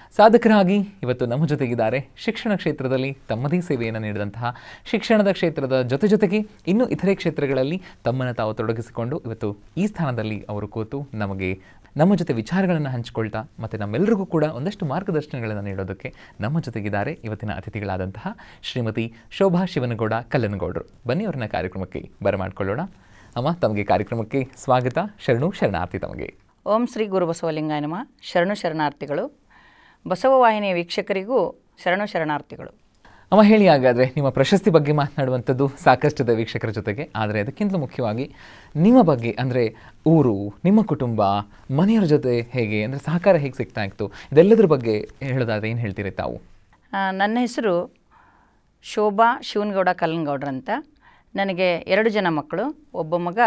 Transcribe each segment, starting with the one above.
ಸಾಧಕರಾಗಿ ಇವತ್ತು ನಮ್ಮ ಜೊತೆಗಿದ್ದಾರೆ ಶಿಕ್ಷಣ ಕ್ಷೇತ್ರದಲ್ಲಿ ತಮ್ಮದೇ ಸೇವೆಯನ್ನು ನೀಡಿದಂತಹ ಶಿಕ್ಷಣದ ಕ್ಷೇತ್ರದ ಜೊತೆಗೆ ಇನ್ನೂ ಇತರೆ ಕ್ಷೇತ್ರಗಳಲ್ಲಿ ತಮ್ಮನ್ನು ತಾವು ತೊಡಗಿಸಿಕೊಂಡು ಇವತ್ತು ಈ ಸ್ಥಾನದಲ್ಲಿ ಅವರು ಕೂತು ನಮ್ಮ ಜೊತೆ ವಿಚಾರಗಳನ್ನು ಹಂಚಿಕೊಳ್ತಾ ಮತ್ತು ನಮ್ಮೆಲ್ಲರಿಗೂ ಕೂಡ ಒಂದಷ್ಟು ಮಾರ್ಗದರ್ಶನಗಳನ್ನು ನೀಡೋದಕ್ಕೆ ನಮ್ಮ ಜೊತೆಗಿದ್ದಾರೆ ಇವತ್ತಿನ ಅತಿಥಿಗಳಾದಂತಹ ಶ್ರೀಮತಿ ಶೋಭಾ ಶಿವನಗೌಡ ಕಲ್ಲನಗೌಡರು. ಬನ್ನಿ ಅವರನ್ನ ಕಾರ್ಯಕ್ರಮಕ್ಕೆ ಬರಮಾಡಿಕೊಳ್ಳೋಣ. ಅಮ್ಮ, ತಮಗೆ ಕಾರ್ಯಕ್ರಮಕ್ಕೆ ಸ್ವಾಗತ. ಶರಣಾರ್ಥಿ ತಮಗೆ. ಓಂ ಶ್ರೀ ಗುರು ಬಸವಲಿಂಗಾಯ ನಮಃ. ಶರಣಾರ್ಥಿಗಳು. ಬಸವ ವಾಹಿನಿಯ ವೀಕ್ಷಕರಿಗೂ ಶರಣಾರ್ಥಿಗಳು. ಅಮ್ಮ, ಹೇಳಿ ಹಾಗಾದರೆ ನಿಮ್ಮ ಪ್ರಶಸ್ತಿ ಬಗ್ಗೆ ಮಾತನಾಡುವಂಥದ್ದು ಸಾಕಷ್ಟಿದೆ ವೀಕ್ಷಕರ ಜೊತೆಗೆ. ಆದರೆ ಅದಕ್ಕಿಂತ ಮುಖ್ಯವಾಗಿ ನಿಮ್ಮ ಬಗ್ಗೆ, ಅಂದರೆ ಊರು, ನಿಮ್ಮ ಕುಟುಂಬ, ಮನೆಯವರ ಜೊತೆ ಹೇಗೆ, ಅಂದರೆ ಸಹಕಾರ ಹೇಗೆ ಸಿಗ್ತಾ ಇತ್ತು, ಇದೆಲ್ಲದರ ಬಗ್ಗೆ ಹೇಳೋದಾದರೆ ಏನು ಹೇಳ್ತೀರಿ ತಾವು? ನನ್ನ ಹೆಸರು ಶೋಭಾ ಶಿವನಗೌಡ ಕಲ್ಲನಗೌಡ್ರಂತ. ನನಗೆ 2 ಜನ ಮಕ್ಕಳು, ಒಬ್ಬ ಮಗ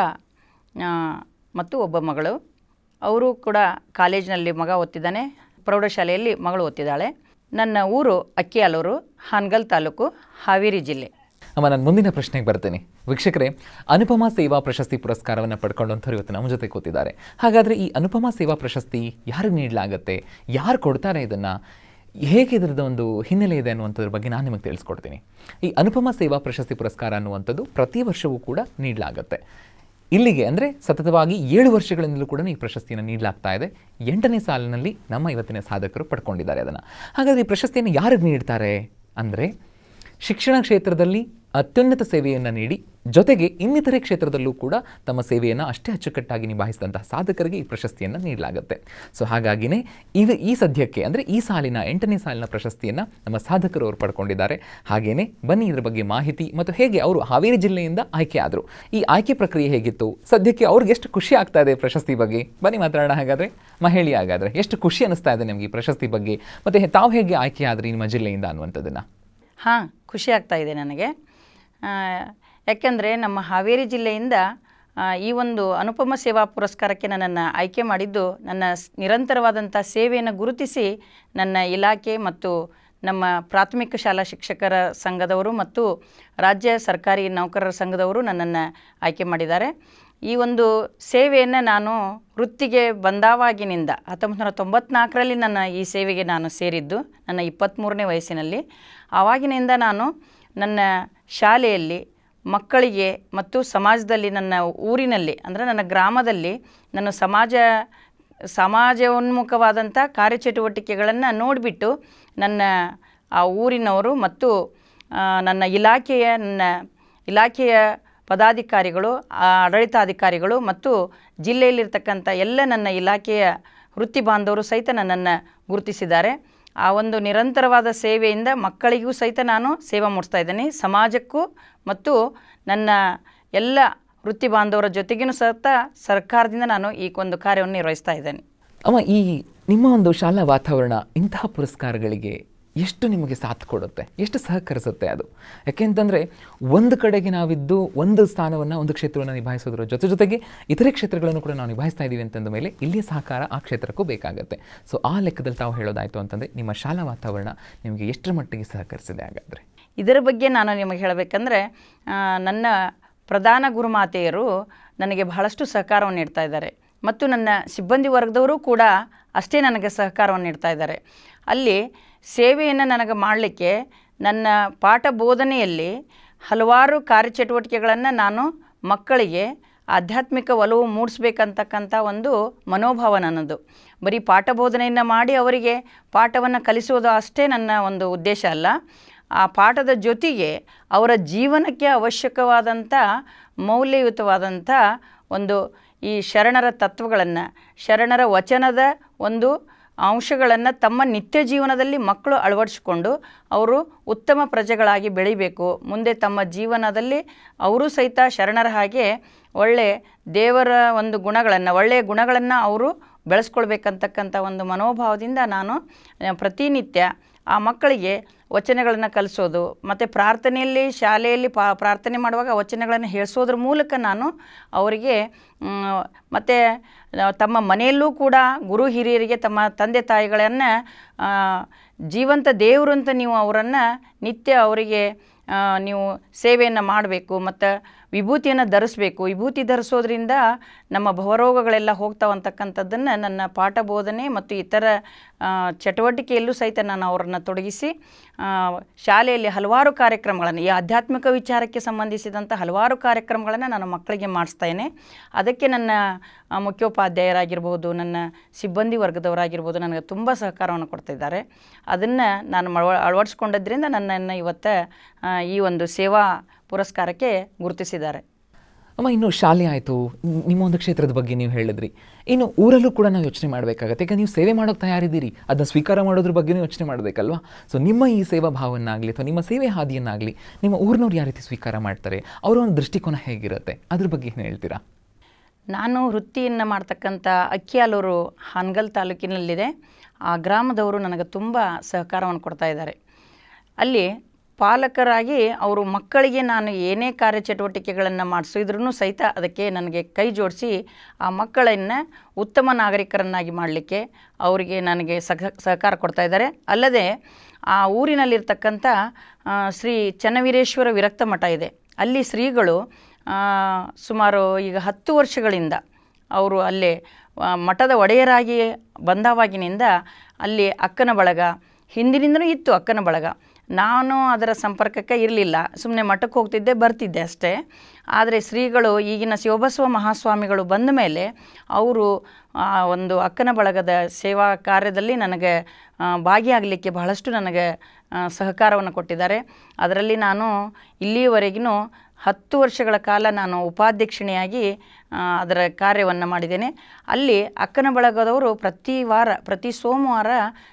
ಮತ್ತು ಒಬ್ಬ ಮಗಳು. ಅವರು ಕೂಡ ಕಾಲೇಜಿನಲ್ಲಿ ಮಗ ಓದ್ತಿದ್ದಾನೆ, ಪ್ರೌಢಶಾಲೆಯಲ್ಲಿ ಮಗಳು ಓದ್ತಿದ್ದಾಳೆ. ನನ್ನ ಊರು ಅಕ್ಕಿಯಾಲೂರು, ಹಾನಗಲ್ ತಾಲೂಕು, ಹಾವೇರಿ ಜಿಲ್ಲೆ. ಅಮ್ಮ, ನಾನು ಮುಂದಿನ ಪ್ರಶ್ನೆಗೆ ಬರ್ತೇನೆ. ವೀಕ್ಷಕರೇ, ಅನುಪಮ ಸೇವಾ ಪ್ರಶಸ್ತಿ ಪುರಸ್ಕಾರವನ್ನು ಪಡ್ಕೊಂಡಂಥವ್ರು ಇವತ್ತು ನಮ್ಮ ಜೊತೆ ಕೂತಿದ್ದಾರೆ. ಹಾಗಾದರೆ ಈ ಅನುಪಮ ಸೇವಾ ಪ್ರಶಸ್ತಿ ಯಾರಿಗೆ ನೀಡಲಾಗುತ್ತೆ, ಯಾರು ಕೊಡ್ತಾರೆ, ಇದನ್ನು ಹೇಗೆ ಇದರದ ಒಂದು ಹಿನ್ನೆಲೆ ಇದೆ ಅನ್ನುವಂಥದ್ರ ಬಗ್ಗೆ ನಾನು ನಿಮಗೆ ತಿಳಿಸ್ಕೊಡ್ತೀನಿ. ಈ ಅನುಪಮ ಸೇವಾ ಪ್ರಶಸ್ತಿ ಪುರಸ್ಕಾರ ಅನ್ನುವಂಥದ್ದು ಪ್ರತಿ ವರ್ಷವೂ ಕೂಡ ನೀಡಲಾಗುತ್ತೆ. ಇಲ್ಲಿಗೆ ಅಂದರೆ ಸತತವಾಗಿ 7 ವರ್ಷಗಳಿಂದಲೂ ಕೂಡ ಈ ಪ್ರಶಸ್ತಿಯನ್ನು ನೀಡಲಾಗ್ತಾ ಇದೆ. 8ನೇ ಸಾಲಿನಲ್ಲಿ ನಮ್ಮ ಇವತ್ತಿನ ಸಾಧಕರು ಪಡ್ಕೊಂಡಿದ್ದಾರೆ ಅದನ್ನು. ಹಾಗಾದರೆ ಈ ಪ್ರಶಸ್ತಿಯನ್ನು ಯಾರಿಗೆ ನೀಡ್ತಾರೆ ಅಂದರೆ, ಶಿಕ್ಷಣ ಕ್ಷೇತ್ರದಲ್ಲಿ ಅತ್ಯುನ್ನತ ಸೇವೆಯನ್ನು ನೀಡಿ ಜೊತೆಗೆ ಇನ್ನಿತರೆ ಕ್ಷೇತ್ರದಲ್ಲೂ ಕೂಡ ತಮ್ಮ ಸೇವೆಯನ್ನು ಅಷ್ಟೇ ಅಚ್ಚುಕಟ್ಟಾಗಿ ನಿಭಾಯಿಸಿದಂತಹ ಸಾಧಕರಿಗೆ ಈ ಪ್ರಶಸ್ತಿಯನ್ನು ನೀಡಲಾಗುತ್ತೆ. ಸೊ ಹಾಗಾಗಿನೇ ಈ ಸದ್ಯಕ್ಕೆ ಅಂದರೆ ಈ ಸಾಲಿನ 8ನೇ ಸಾಲಿನ ಪ್ರಶಸ್ತಿಯನ್ನು ನಮ್ಮ ಸಾಧಕರು ಅವರು ಪಡ್ಕೊಂಡಿದ್ದಾರೆ. ಹಾಗೆಯೇ ಬನ್ನಿ ಇದರ ಬಗ್ಗೆ ಮಾಹಿತಿ ಮತ್ತು ಹೇಗೆ ಅವರು ಹಾವೇರಿ ಜಿಲ್ಲೆಯಿಂದ ಆಯ್ಕೆ ಆದರು, ಈ ಆಯ್ಕೆ ಪ್ರಕ್ರಿಯೆ ಹೇಗಿತ್ತು, ಸದ್ಯಕ್ಕೆ ಅವ್ರಿಗೆ ಎಷ್ಟು ಖುಷಿ ಆಗ್ತಾ ಇದೆ ಪ್ರಶಸ್ತಿ ಬಗ್ಗೆ, ಬನ್ನಿ ಮಾತಾಡೋಣ. ಹಾಗಾದರೆ ಮಹಿಳೆ, ಹಾಗಾದರೆ ಎಷ್ಟು ಖುಷಿ ಅನ್ನಿಸ್ತಾ ಇದೆ ನಿಮಗೆ ಈ ಪ್ರಶಸ್ತಿ ಬಗ್ಗೆ, ಮತ್ತು ತಾವು ಹೇಗೆ ಆಯ್ಕೆ ಆದ್ರಿ ನಿಮ್ಮ ಜಿಲ್ಲೆಯಿಂದ ಅನ್ನುವಂಥದ್ದನ್ನು? ಹಾಂ, ಖುಷಿ ಆಗ್ತಾ ಇದೆ ನನಗೆ. ಯಾಕೆಂದರೆ ನಮ್ಮ ಹಾವೇರಿ ಜಿಲ್ಲೆಯಿಂದ ಈ ಒಂದು ಅನುಪಮ ಸೇವಾ ಪುರಸ್ಕಾರಕ್ಕೆ ನನ್ನನ್ನು ಆಯ್ಕೆ ಮಾಡಿದ್ದು, ನನ್ನ ನಿರಂತರವಾದಂಥ ಸೇವೆಯನ್ನು ಗುರುತಿಸಿ ನನ್ನ ಇಲಾಖೆ ಮತ್ತು ನಮ್ಮ ಪ್ರಾಥಮಿಕ ಶಾಲಾ ಶಿಕ್ಷಕರ ಸಂಘದವರು ಮತ್ತು ರಾಜ್ಯ ಸರ್ಕಾರಿ ನೌಕರರ ಸಂಘದವರು ನನ್ನನ್ನು ಆಯ್ಕೆ ಮಾಡಿದ್ದಾರೆ. ಈ ಒಂದು ಸೇವೆಯನ್ನು ನಾನು ವೃತ್ತಿಗೆ ಬಂದಾವಾಗಿನಿಂದ 1994ರಲ್ಲಿ ನನ್ನ ಈ ಸೇವೆಗೆ ನಾನು ಸೇರಿದ್ದು, ನನ್ನ 23ನೇ ವಯಸ್ಸಿನಲ್ಲಿ. ಆವಾಗಿನಿಂದ ನಾನು ನನ್ನ ಶಾಲೆಯಲ್ಲಿ ಮಕ್ಕಳಿಗೆ ಮತ್ತು ಸಮಾಜದಲ್ಲಿ, ನನ್ನ ಊರಿನಲ್ಲಿ ಅಂದರೆ ನನ್ನ ಗ್ರಾಮದಲ್ಲಿ ನನ್ನ ಸಮಾಜೋನ್ಮುಖವಾದಂಥ ಕಾರ್ಯಚಟುವಟಿಕೆಗಳನ್ನು ನೋಡಿಬಿಟ್ಟು ನನ್ನ ಆ ಊರಿನವರು ಮತ್ತು ನನ್ನ ಇಲಾಖೆಯ ಪದಾಧಿಕಾರಿಗಳು, ಆಡಳಿತಾಧಿಕಾರಿಗಳು ಮತ್ತು ಜಿಲ್ಲೆಯಲ್ಲಿರ್ತಕ್ಕಂಥ ಎಲ್ಲ ನನ್ನ ಇಲಾಖೆಯ ವೃತ್ತಿ ಬಾಂಧವರು ಸಹಿತ ನನ್ನನ್ನು ಗುರುತಿಸಿದ್ದಾರೆ. ಆ ಒಂದು ನಿರಂತರವಾದ ಸೇವೆಯಿಂದ ಮಕ್ಕಳಿಗೂ ಸಹಿತ ನಾನು ಸೇವೆ ಮಾಡಿಸ್ತಾ ಇದ್ದೀನಿ, ಸಮಾಜಕ್ಕೂ ಮತ್ತು ನನ್ನ ಎಲ್ಲ ವೃತ್ತಿ ಬಾಂಧವರ ಜೊತೆಗೂ ಸಹಿತ ಸರ್ಕಾರದಿಂದ ನಾನು ಈ ಒಂದು ಕಾರ್ಯವನ್ನು ನಿರ್ವಹಿಸ್ತಾ ಇದ್ದೇನೆ. ಅಮ್ಮ, ಈ ನಿಮ್ಮ ಒಂದು ಶಾಲಾ ವಾತಾವರಣ ಇಂತಹ ಪುರಸ್ಕಾರಗಳಿಗೆ ಎಷ್ಟು ನಿಮಗೆ ಸಾಥ್ ಕೊಡುತ್ತೆ, ಎಷ್ಟು ಸಹಕರಿಸುತ್ತೆ ಅದು? ಯಾಕೆಂತಂದರೆ ಒಂದು ಕಡೆಗೆ ನಾವಿದ್ದು ಒಂದು ಸ್ಥಾನವನ್ನು, ಒಂದು ಕ್ಷೇತ್ರವನ್ನು ನಿಭಾಯಿಸೋದ್ರ ಜೊತೆಗೆ ಇತರೆ ಕ್ಷೇತ್ರಗಳನ್ನು ಕೂಡ ನಾವು ನಿಭಾಯಿಸ್ತಾ ಇದ್ದೀವಿ ಅಂತಂದ ಮೇಲೆ ಇಲ್ಲಿಯ ಸಹಕಾರ ಆ ಕ್ಷೇತ್ರಕ್ಕೂ ಬೇಕಾಗುತ್ತೆ. ಸೊ ಆ ಲೆಕ್ಕದಲ್ಲಿ ತಾವು ಹೇಳೋದಾಯಿತು ಅಂತಂದರೆ ನಿಮ್ಮ ಶಾಲಾ ವಾತಾವರಣ ನಿಮಗೆ ಎಷ್ಟರ ಮಟ್ಟಿಗೆ ಸಹಕರಿಸಿದೆ? ಹಾಗಾದರೆ ಇದರ ಬಗ್ಗೆ ನಾನು ನಿಮಗೆ ಹೇಳಬೇಕಂದ್ರೆ, ನನ್ನ ಪ್ರಧಾನ ಗುರುಮಾತೆಯರು ನನಗೆ ಬಹಳಷ್ಟು ಸಹಕಾರವನ್ನು ನೀಡ್ತಾ ಇದ್ದಾರೆ ಮತ್ತು ನನ್ನ ಸಿಬ್ಬಂದಿ ವರ್ಗದವರು ಕೂಡ ಅಷ್ಟೇ ನನಗೆ ಸಹಕಾರವನ್ನು ನೀಡ್ತಾ ಇದ್ದಾರೆ. ಅಲ್ಲಿ ಸೇವೆಯನ್ನು ನನಗೆ ಮಾಡಲಿಕ್ಕೆ ನನ್ನ ಪಾಠ ಬೋಧನೆಯಲ್ಲಿ ಹಲವಾರು ಕಾರ್ಯಚಟುವಟಿಕೆಗಳನ್ನು ನಾನು ಮಕ್ಕಳಿಗೆ ಆಧ್ಯಾತ್ಮಿಕ ಒಲವು ಮೂಡಿಸ್ಬೇಕಂತಕ್ಕಂಥ ಒಂದು ಮನೋಭಾವ ನನ್ನದು. ಬರೀ ಪಾಠ ಬೋಧನೆಯನ್ನು ಮಾಡಿ ಅವರಿಗೆ ಪಾಠವನ್ನು ಕಲಿಸೋದು ಅಷ್ಟೇ ನನ್ನ ಒಂದು ಉದ್ದೇಶ ಅಲ್ಲ. ಆ ಪಾಠದ ಜೊತೆಗೆ ಅವರ ಜೀವನಕ್ಕೆ ಅವಶ್ಯಕವಾದಂಥ ಮೌಲ್ಯಯುತವಾದಂಥ ಒಂದು ಈ ಶರಣರ ತತ್ವಗಳನ್ನು, ಶರಣರ ವಚನದ ಒಂದು ಅಂಶಗಳನ್ನು ತಮ್ಮ ನಿತ್ಯ ಜೀವನದಲ್ಲಿ ಮಕ್ಕಳು ಅಳವಡಿಸಿಕೊಂಡು ಅವರು ಉತ್ತಮ ಪ್ರಜೆಗಳಾಗಿ ಬೆಳಿಬೇಕು. ಮುಂದೆ ತಮ್ಮ ಜೀವನದಲ್ಲಿ ಅವರು ಸಹಿತ ಶರಣರ ಹಾಗೆ ದೇವರ ಒಂದು ಒಳ್ಳೆಯ ಗುಣಗಳನ್ನು ಅವರು ಬೆಳೆಸ್ಕೊಳ್ಬೇಕಂತಕ್ಕಂಥ ಒಂದು ಮನೋಭಾವದಿಂದ ನಾನು ಪ್ರತಿನಿತ್ಯ ಆ ಮಕ್ಕಳಿಗೆ ವಚನಗಳನ್ನು ಕಲಿಸೋದು ಮತ್ತು ಪ್ರಾರ್ಥನೆಯಲ್ಲಿ, ಶಾಲೆಯಲ್ಲಿ ಪ್ರಾರ್ಥನೆ ಮಾಡುವಾಗ ವಚನಗಳನ್ನು ಹೇಳಿಸೋದ್ರ ಮೂಲಕ ನಾನು ಅವರಿಗೆ ಮತ್ತು ತಮ್ಮ ಮನೆಯಲ್ಲೂ ಕೂಡ ಗುರು ಹಿರಿಯರಿಗೆ ತಮ್ಮ ತಂದೆ ತಾಯಿಗಳನ್ನು ಜೀವಂತ ದೇವರು ಅಂತ ನೀವು ಅವರನ್ನು ನಿತ್ಯ ಅವರಿಗೆ ನೀವು ಸೇವೆಯನ್ನು ಮಾಡಬೇಕು ಮತ್ತು ವಿಭೂತಿಯನ್ನು ಧರಿಸಬೇಕು. ವಿಭೂತಿ ಧರಿಸೋದ್ರಿಂದ ನಮ್ಮ ಭವರೋಗಗಳೆಲ್ಲ ಹೋಗ್ತಾವಂತಕ್ಕಂಥದ್ದನ್ನು ನನ್ನ ಪಾಠ ಬೋಧನೆ ಮತ್ತು ಇತರ ಚಟುವಟಿಕೆಯಲ್ಲೂ ಸಹಿತ ನಾನು ಅವರನ್ನು ತೊಡಗಿಸಿ ಶಾಲೆಯಲ್ಲಿ ಹಲವಾರು ಕಾರ್ಯಕ್ರಮಗಳನ್ನು, ಈ ಆಧ್ಯಾತ್ಮಿಕ ವಿಚಾರಕ್ಕೆ ಸಂಬಂಧಿಸಿದಂಥ ಹಲವಾರು ಕಾರ್ಯಕ್ರಮಗಳನ್ನು ನಾನು ಮಕ್ಕಳಿಗೆ ಮಾಡಿಸ್ತೇನೆ. ಅದಕ್ಕೆ ನನ್ನ ಮುಖ್ಯೋಪಾಧ್ಯಾಯರಾಗಿರ್ಬೋದು, ನನ್ನ ಸಿಬ್ಬಂದಿ ವರ್ಗದವರಾಗಿರ್ಬೋದು ನನಗೆ ತುಂಬ ಸಹಕಾರವನ್ನು ಕೊಡ್ತಿದ್ದಾರೆ. ಅದನ್ನು ನಾನು ಅಳವಡಿಸ್ಕೊಂಡಿದ್ದರಿಂದ ನನ್ನನ್ನು ಇವತ್ತು ಈ ಒಂದು ಸೇವಾ ಪುರಸ್ಕಾರಕ್ಕೆ ಗುರುತಿಸಿದ್ದಾರೆ. ಅಮ್ಮ, ಇನ್ನು ಶಾಲೆ ಆಯಿತು, ನಿಮ್ಮ ಒಂದು ಕ್ಷೇತ್ರದ ಬಗ್ಗೆ ನೀವು ಹೇಳಿದ್ರಿ. ಇನ್ನು ಊರಲ್ಲೂ ಕೂಡ ನಾವು ಯೋಚನೆ ಮಾಡಬೇಕಾಗತ್ತೆ. ಈಗ ನೀವು ಸೇವೆ ಮಾಡೋಕ್ಕೆ ತಯಾರಿದ್ದೀರಿ, ಅದನ್ನ ಸ್ವೀಕಾರ ಮಾಡೋದ್ರ ಬಗ್ಗೆನೂ ಯೋಚನೆ ಮಾಡಬೇಕಲ್ವಾ? ಸೊ ನಿಮ್ಮ ಈ ಸೇವಾ ಭಾವನ್ನಾಗಲಿ ಅಥವಾ ನಿಮ್ಮ ಸೇವೆ ಹಾದಿಯನ್ನಾಗಲಿ ನಿಮ್ಮ ಊರಿನವ್ರು ಯಾವ ರೀತಿ ಸ್ವೀಕಾರ ಮಾಡ್ತಾರೆ, ಅವರ ಒಂದು ದೃಷ್ಟಿಕೋನ ಹೇಗಿರುತ್ತೆ, ಅದ್ರ ಬಗ್ಗೆ ಏನು ಹೇಳ್ತೀರಾ? ನಾನು ವೃತ್ತಿಯನ್ನು ಮಾಡ್ತಕ್ಕಂಥ ಅಕ್ಕಿಯಾಲೂರು ಹಾನಗಲ್ ತಾಲೂಕಿನಲ್ಲಿದೆ. ಆ ಗ್ರಾಮದವರು ನನಗೆ ತುಂಬ ಸಹಕಾರವನ್ನು ಕೊಡ್ತಾ ಇದ್ದಾರೆ. ಅಲ್ಲಿ ಪಾಲಕರಾಗಿ ಅವರು ಮಕ್ಕಳಿಗೆ ನಾನು ಏನೇ ಕಾರ್ಯಚಟುವಟಿಕೆಗಳನ್ನು ಮಾಡಿಸಿದ್ರೂ ಸಹಿತ ಅದಕ್ಕೆ ನನಗೆ ಕೈ ಜೋಡಿಸಿ ಆ ಮಕ್ಕಳನ್ನು ಉತ್ತಮ ನಾಗರಿಕರನ್ನಾಗಿ ಮಾಡಲಿಕ್ಕೆ ಅವರಿಗೆ ನನಗೆ ಸಹಕಾರ ಕೊಡ್ತಾ ಇದ್ದಾರೆ. ಅಲ್ಲದೆ ಆ ಊರಿನಲ್ಲಿರ್ತಕ್ಕಂಥ ಶ್ರೀ ಚನ್ನವೀರೇಶ್ವರ ವಿರಕ್ತ ಮಠ ಇದೆ. ಅಲ್ಲಿ ಶ್ರೀಗಳು ಸುಮಾರು ಈಗ 10 ವರ್ಷಗಳಿಂದ ಅವರು ಅಲ್ಲೇ ಮಠದ ಒಡೆಯರಾಗಿ ಬಂದವಾಗಿನಿಂದ ಅಲ್ಲಿ ಅಕ್ಕನ ಬಳಗ, ಹಿಂದಿನಿಂದನೂ ಇತ್ತು ಅಕ್ಕನ ಬಳಗ. ನಾನು ಅದರ ಸಂಪರ್ಕಕ್ಕೆ ಇರಲಿಲ್ಲ, ಸುಮ್ಮನೆ ಮಠಕ್ಕೆ ಹೋಗ್ತಿದ್ದೆ ಬರ್ತಿದ್ದೆ ಅಷ್ಟೇ. ಆದರೆ ಶ್ರೀಗಳು ಈಗಿನ ಶಿವಬಸವ ಮಹಾಸ್ವಾಮಿಗಳು ಬಂದ ಮೇಲೆ ಅವರು ಒಂದು ಅಕ್ಕನ ಬಳಗದ ಸೇವಾ ಕಾರ್ಯದಲ್ಲಿ ನನಗೆ ಭಾಗಿಯಾಗಲಿಕ್ಕೆ ಬಹಳಷ್ಟು ನನಗೆ ಸಹಕಾರವನ್ನು ಕೊಟ್ಟಿದ್ದಾರೆ. ಅದರಲ್ಲಿ ನಾನು ಇಲ್ಲಿಯವರೆಗೂ 10 ವರ್ಷಗಳ ಕಾಲ ನಾನು ಉಪಾಧ್ಯಕ್ಷಿಣಿಯಾಗಿ ಅದರ ಕಾರ್ಯವನ್ನು ಮಾಡಿದ್ದೇನೆ. ಅಲ್ಲಿ ಅಕ್ಕನ ಬಳಗದವರು ಪ್ರತಿ ಸೋಮವಾರ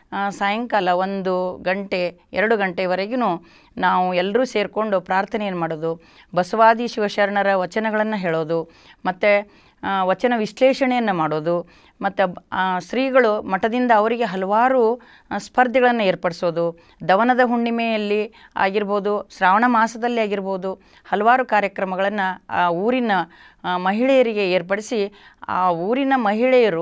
ಸಾಯಂಕಾಲ 1 ಗಂಟೆ 2 ಗಂಟೆವರೆಗೂ ನಾವು ಎಲ್ಲರೂ ಸೇರಿಕೊಂಡು ಪ್ರಾರ್ಥನೆಯನ್ನು ಮಾಡೋದು, ಬಸವಾದಿ ಶಿವಶರಣರ ವಚನಗಳನ್ನು ಹೇಳೋದು, ಮತ್ತು ವಚನ ವಿಶ್ಲೇಷಣೆಯನ್ನು ಮಾಡೋದು, ಮತ್ತು ಶ್ರೀಗಳು ಮಠದಿಂದ ಅವರಿಗೆ ಹಲವಾರು ಸ್ಪರ್ಧೆಗಳನ್ನು ಏರ್ಪಡಿಸೋದು, ದವನದ ಹುಣ್ಣಿಮೆಯಲ್ಲಿ ಆಗಿರ್ಬೋದು, ಶ್ರಾವಣ ಮಾಸದಲ್ಲಿ ಆಗಿರ್ಬೋದು, ಹಲವಾರು ಕಾರ್ಯಕ್ರಮಗಳನ್ನು ಆ ಊರಿನ ಮಹಿಳೆಯರಿಗೆ ಏರ್ಪಡಿಸಿ ಆ ಊರಿನ ಮಹಿಳೆಯರು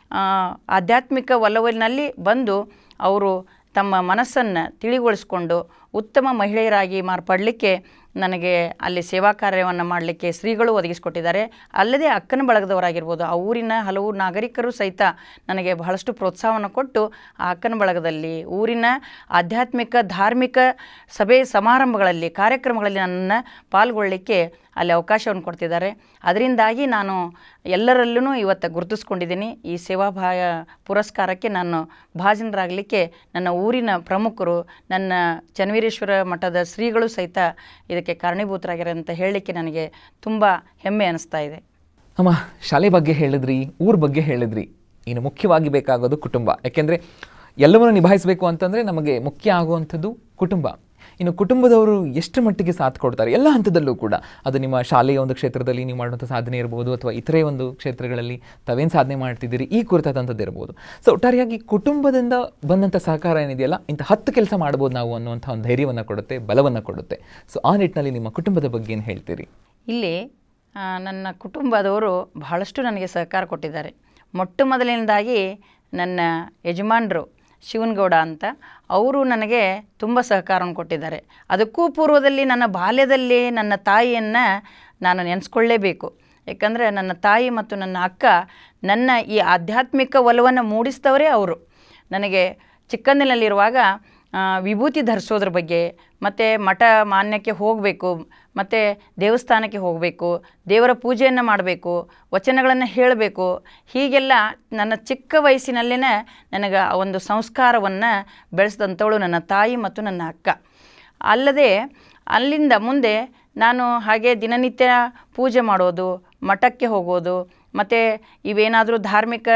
ಆಧ್ಯಾತ್ಮಿಕ ಒಲವಿನಲ್ಲಿ ಬಂದು ಅವರು ತಮ್ಮ ಮನಸ್ಸನ್ನು ತಿಳಿಗೊಳಿಸ್ಕೊಂಡು ಉತ್ತಮ ಮಹಿಳೆಯರಾಗಿ ಮಾರ್ಪಡಲಿಕ್ಕೆ ನನಗೆ ಅಲ್ಲಿ ಸೇವಾ ಕಾರ್ಯವನ್ನು ಮಾಡಲಿಕ್ಕೆ ಶ್ರೀಗಳು ಒದಗಿಸಿಕೊಟ್ಟಿದ್ದಾರೆ. ಅಲ್ಲದೆ ಅಕ್ಕನ ಬಳಗದವರಾಗಿರ್ಬೋದು, ಆ ಊರಿನ ಹಲವು ನಾಗರಿಕರು ಸಹಿತ ನನಗೆ ಬಹಳಷ್ಟು ಪ್ರೋತ್ಸಾಹವನ್ನು ಕೊಟ್ಟು ಆ ಅಕ್ಕನ ಬಳಗದಲ್ಲಿ ಊರಿನ ಆಧ್ಯಾತ್ಮಿಕ ಧಾರ್ಮಿಕ ಸಭೆ ಸಮಾರಂಭಗಳಲ್ಲಿ ಕಾರ್ಯಕ್ರಮಗಳಲ್ಲಿ ನನ್ನನ್ನು ಪಾಲ್ಗೊಳ್ಳಲಿಕ್ಕೆ ಅಲ್ಲಿ ಅವಕಾಶವನ್ನು ಕೊಡ್ತಿದ್ದಾರೆ. ಅದರಿಂದಾಗಿ ನಾನು ಎಲ್ಲರಲ್ಲೂ ಇವತ್ತು ಗುರುತಿಸ್ಕೊಂಡಿದ್ದೀನಿ. ಈ ಸೇವಾಭಾವ ಪುರಸ್ಕಾರಕ್ಕೆ ನಾನು ಭಾಜನರಾಗಲಿಕ್ಕೆ ನನ್ನ ಊರಿನ ಪ್ರಮುಖರು, ನನ್ನ ಚನ್ನವೀರೇಶ್ವರ ಮಠದ ಶ್ರೀಗಳು ಸಹಿತ ಇದಕ್ಕೆ ಕಾರಣೀಭೂತರಾಗಿದ್ದಾರೆ ಅಂತ ಹೇಳಲಿಕ್ಕೆ ನನಗೆ ತುಂಬ ಹೆಮ್ಮೆ ಅನ್ನಿಸ್ತಾ ಇದೆ. ಅಮ್ಮ, ಶಾಲೆ ಬಗ್ಗೆ ಹೇಳಿದ್ರಿ, ಊರ ಬಗ್ಗೆ ಹೇಳಿದ್ರಿ, ಇನ್ನು ಮುಖ್ಯವಾಗಿ ಬೇಕಾಗೋದು ಕುಟುಂಬ. ಯಾಕೆಂದರೆ ಎಲ್ಲವನ್ನು ನಿಭಾಯಿಸಬೇಕು ಅಂತಂದರೆ ನಮಗೆ ಮುಖ್ಯ ಆಗುವಂಥದ್ದು ಕುಟುಂಬ. ಇನ್ನು ಕುಟುಂಬದವರು ಎಷ್ಟು ಮಟ್ಟಿಗೆ ಸಾಥ್ ಕೊಡ್ತಾರೆ ಎಲ್ಲ ಹಂತದಲ್ಲೂ ಕೂಡ, ಅದು ನಿಮ್ಮ ಶಾಲೆಯ ಒಂದು ಕ್ಷೇತ್ರದಲ್ಲಿ ನೀವು ಮಾಡುವಂಥ ಸಾಧನೆ ಇರ್ಬೋದು ಅಥವಾ ಇತರೆ ಒಂದು ಕ್ಷೇತ್ರಗಳಲ್ಲಿ ತಾವೇನು ಸಾಧನೆ ಮಾಡ್ತಿದ್ದೀರಿ ಈ ಕುರಿತಾದಂಥದ್ದು ಇರ್ಬೋದು. ಸೊ ಒಟ್ಟಾರೆಯಾಗಿ ಕುಟುಂಬದಿಂದ ಬಂದಂಥ ಸಹಕಾರ ಏನಿದೆಯಲ್ಲ, ಇಂಥ 10 ಕೆಲಸ ಮಾಡ್ಬೋದು ನಾವು ಅನ್ನುವಂಥ ಒಂದು ಧೈರ್ಯವನ್ನು ಕೊಡುತ್ತೆ, ಬಲವನ್ನು ಕೊಡುತ್ತೆ. ಸೊ ಆ ನಿಟ್ಟಿನಲ್ಲಿ ನಿಮ್ಮ ಕುಟುಂಬದ ಬಗ್ಗೆ ಏನು ಹೇಳ್ತೀರಿ? ಇಲ್ಲಿ ನನ್ನ ಕುಟುಂಬದವರು ಬಹಳಷ್ಟು ನನಗೆ ಸಹಕಾರ ಕೊಟ್ಟಿದ್ದಾರೆ. ಮೊಟ್ಟ ಮೊದಲನೇದಾಗಿ ನನ್ನ ಯಜಮಾನರು ಶಿವನಗೌಡ ಅಂತ, ಅವರು ನನಗೆ ತುಂಬ ಸಹಕಾರವನ್ನು ಕೊಟ್ಟಿದ್ದಾರೆ. ಅದಕ್ಕೂ ಪೂರ್ವದಲ್ಲಿ ನನ್ನ ಬಾಲ್ಯದಲ್ಲಿ ನನ್ನ ತಾಯಿಯನ್ನು ನಾನು ನೆನೆಸ್ಕೊಳ್ಳೇಬೇಕು. ಯಾಕಂದರೆ ನನ್ನ ತಾಯಿ ಮತ್ತು ನನ್ನ ಅಕ್ಕ ನನ್ನ ಈ ಆಧ್ಯಾತ್ಮಿಕ ಒಲವನ್ನು ಮೂಡಿಸಿದವರೇ ಅವರು. ನನಗೆ ಚಿಕ್ಕಂದಿನಲ್ಲಿರುವಾಗ ವಿಭೂತಿ ಧರಿಸೋದ್ರ ಬಗ್ಗೆ, ಮತ್ತು ಮಠ ಮಾನ್ಯಕ್ಕೆ ಹೋಗಬೇಕು, ಮತ್ತು ದೇವಸ್ಥಾನಕ್ಕೆ ಹೋಗಬೇಕು, ದೇವರ ಪೂಜೆಯನ್ನು ಮಾಡಬೇಕು, ವಚನಗಳನ್ನು ಹೇಳಬೇಕು, ಹೀಗೆಲ್ಲ ನನ್ನ ಚಿಕ್ಕ ವಯಸ್ಸಿನಲ್ಲೇ ನನಗೆ ಒಂದು ಸಂಸ್ಕಾರವನ್ನು ಬೆಳೆಸಿದಂಥವಳು ನನ್ನ ತಾಯಿ ಮತ್ತು ನನ್ನ ಅಕ್ಕ. ಅಲ್ಲದೆ ಅಲ್ಲಿಂದ ಮುಂದೆ ನಾನು ಹಾಗೆ ದಿನನಿತ್ಯ ಪೂಜೆ ಮಾಡೋದು, ಮಠಕ್ಕೆ ಹೋಗೋದು, ಮತ್ತು ಇವೇನಾದರೂ ಧಾರ್ಮಿಕ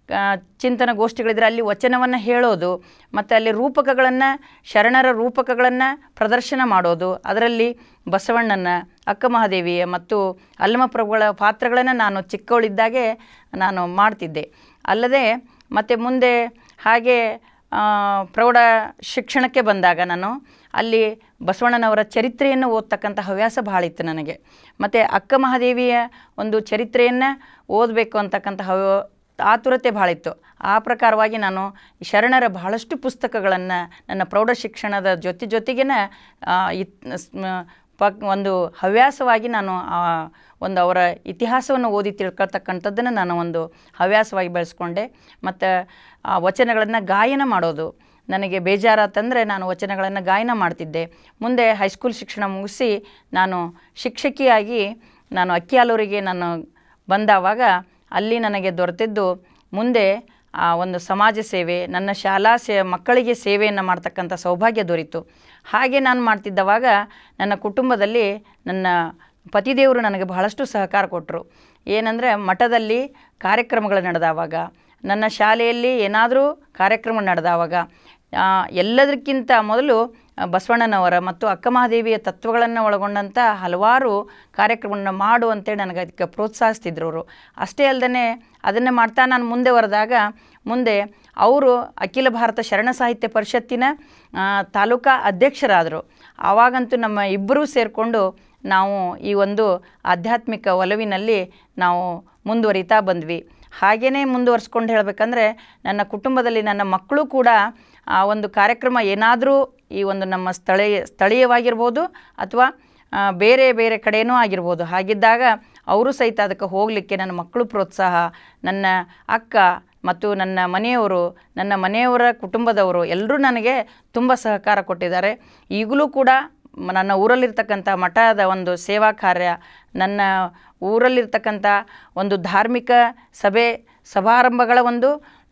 ಚಿಂತನ ಗೋಷ್ಠಿಗಳಿದ್ರೆ ಅಲ್ಲಿ ವಚನವನ್ನು ಹೇಳೋದು, ಮತ್ತು ಅಲ್ಲಿ ರೂಪಕಗಳನ್ನು, ಶರಣರ ರೂಪಕಗಳನ್ನು ಪ್ರದರ್ಶನ ಮಾಡೋದು, ಅದರಲ್ಲಿ ಬಸವಣ್ಣನ, ಅಕ್ಕ ಮಹಾದೇವಿಯ ಮತ್ತು ಅಲ್ಲಮಪ್ರಭುಗಳ ಪಾತ್ರಗಳನ್ನು ನಾನು ಚಿಕ್ಕವಳಿದ್ದಾಗೆ ನಾನು ಮಾಡ್ತಿದ್ದೆ. ಅಲ್ಲದೆ ಮತ್ತು ಮುಂದೆ ಹಾಗೆ ಪ್ರೌಢ ಶಿಕ್ಷಣಕ್ಕೆ ಬಂದಾಗ ನಾನು ಅಲ್ಲಿ ಬಸವಣ್ಣನವರ ಚರಿತ್ರೆಯನ್ನು ಓದ್ತಕ್ಕಂಥ ಹವ್ಯಾಸ ಭಾಳ ಇತ್ತು ನನಗೆ. ಮತ್ತು ಅಕ್ಕ ಮಹಾದೇವಿಯ ಒಂದು ಚರಿತ್ರೆಯನ್ನು ಓದಬೇಕು ಅಂತಕ್ಕಂಥ ಆತುರತೆ ಭಾಳ ಇತ್ತು. ಆ ಪ್ರಕಾರವಾಗಿ ನಾನು ಶರಣರ ಬಹಳಷ್ಟು ಪುಸ್ತಕಗಳನ್ನು ನನ್ನ ಪ್ರೌಢ ಶಿಕ್ಷಣದ ಜೊತೆಗೇ ಒಂದು ಹವ್ಯಾಸವಾಗಿ ನಾನು ಒಂದು ಅವರ ಇತಿಹಾಸವನ್ನು ಓದಿ ತಿಳ್ಕೊಳ್ತಕ್ಕಂಥದ್ದನ್ನು ನಾನು ಒಂದು ಹವ್ಯಾಸವಾಗಿ ಬೆಳೆಸ್ಕೊಂಡೆ. ಮತ್ತು ಆ ವಚನಗಳನ್ನು ಗಾಯನ ಮಾಡೋದು ನನಗೆ ಬೇಜಾರಾತಂದರೆ ನಾನು ವಚನಗಳನ್ನು ಗಾಯನ ಮಾಡ್ತಿದ್ದೆ. ಮುಂದೆ ಹೈಸ್ಕೂಲ್ ಶಿಕ್ಷಣ ಮುಗಿಸಿ ನಾನು ಶಿಕ್ಷಕಿಯಾಗಿ ನಾನು ಅಕ್ಕಿಯಾಲೂರಿಗೆ ನಾನು ಬಂದಾವಾಗ ಅಲ್ಲಿ ನನಗೆ ದೊರೆತಿದ್ದು ಮುಂದೆ ಆ ಒಂದು ಸಮಾಜ ಸೇವೆ, ನನ್ನ ಶಾಲಾ ಮಕ್ಕಳಿಗೆ ಸೇವೆಯನ್ನು ಮಾಡ್ತಕ್ಕಂಥ ಸೌಭಾಗ್ಯ ದೊರೀತು. ಹಾಗೆ ನಾನು ಮಾಡ್ತಿದ್ದವಾಗ ನನ್ನ ಕುಟುಂಬದಲ್ಲಿ ನನ್ನ ಪತಿದೇವರು ನನಗೆ ಬಹಳಷ್ಟು ಸಹಕಾರ ಕೊಟ್ಟರು. ಏನಂದರೆ ಮಠದಲ್ಲಿ ಕಾರ್ಯಕ್ರಮಗಳು ನಡೆದಾವಾಗ, ನನ್ನ ಶಾಲೆಯಲ್ಲಿ ಏನಾದರೂ ಕಾರ್ಯಕ್ರಮ ನಡೆದಾವಾಗ ಎಲ್ಲದಕ್ಕಿಂತ ಮೊದಲು ಬಸವಣ್ಣನವರ ಮತ್ತು ಅಕ್ಕಮಹಾದೇವಿಯ ತತ್ವಗಳನ್ನು ಒಳಗೊಂಡಂಥ ಹಲವಾರು ಕಾರ್ಯಕ್ರಮವನ್ನು ಮಾಡು ಅಂತೇಳಿ ನನಗೆ ಅದಕ್ಕೆ ಪ್ರೋತ್ಸಾಹಿಸ್ತಿದ್ರು ಅವರು. ಅಷ್ಟೇ ಅಲ್ಲದೆ ಅದನ್ನು ಮಾಡ್ತಾ ನಾನು ಮುಂದೆ ಅವರು ಅಖಿಲ ಭಾರತ ಶರಣ ಸಾಹಿತ್ಯ ಪರಿಷತ್ತಿನ ತಾಲೂಕಾ ಅಧ್ಯಕ್ಷರಾದರು. ಆವಾಗಂತೂ ನಮ್ಮ ಇಬ್ಬರೂ ಸೇರಿಕೊಂಡು ನಾವು ಈ ಒಂದು ಆಧ್ಯಾತ್ಮಿಕ ಒಲವಿನಲ್ಲಿ ನಾವು ಮುಂದುವರಿತಾ ಬಂದ್ವಿ. ಹಾಗೆಯೇ ಮುಂದುವರಿಸ್ಕೊಂಡು ಹೇಳಬೇಕಂದ್ರೆ ನನ್ನ ಕುಟುಂಬದಲ್ಲಿ ನನ್ನ ಮಕ್ಕಳು ಕೂಡ ಆ ಒಂದು ಕಾರ್ಯಕ್ರಮ ಏನಾದರೂ ಈ ಒಂದು ನಮ್ಮ ಸ್ಥಳೀಯವಾಗಿರ್ಬೋದು ಅಥವಾ ಬೇರೆ ಬೇರೆ ಕಡೆಯೂ ಆಗಿರ್ಬೋದು, ಹಾಗಿದ್ದಾಗ ಅವರು ಸಹಿತ ಅದಕ್ಕೆ ಹೋಗಲಿಕ್ಕೆ ನನ್ನ ಮಕ್ಕಳು ಪ್ರೋತ್ಸಾಹ, ನನ್ನ ಅಕ್ಕ ಮತ್ತು ನನ್ನ ಮನೆಯವರ ಕುಟುಂಬದವರು ಎಲ್ಲರೂ ನನಗೆ ತುಂಬ ಸಹಕಾರ ಕೊಟ್ಟಿದ್ದಾರೆ. ಈಗಲೂ ಕೂಡ ನನ್ನ ಊರಲ್ಲಿರ್ತಕ್ಕಂಥ ಮಠದ ಒಂದು ಸೇವಾ ಕಾರ್ಯ, ನನ್ನ ಊರಲ್ಲಿರ್ತಕ್ಕಂಥ ಒಂದು ಧಾರ್ಮಿಕ ಸಮಾರಂಭಗಳ ಒಂದು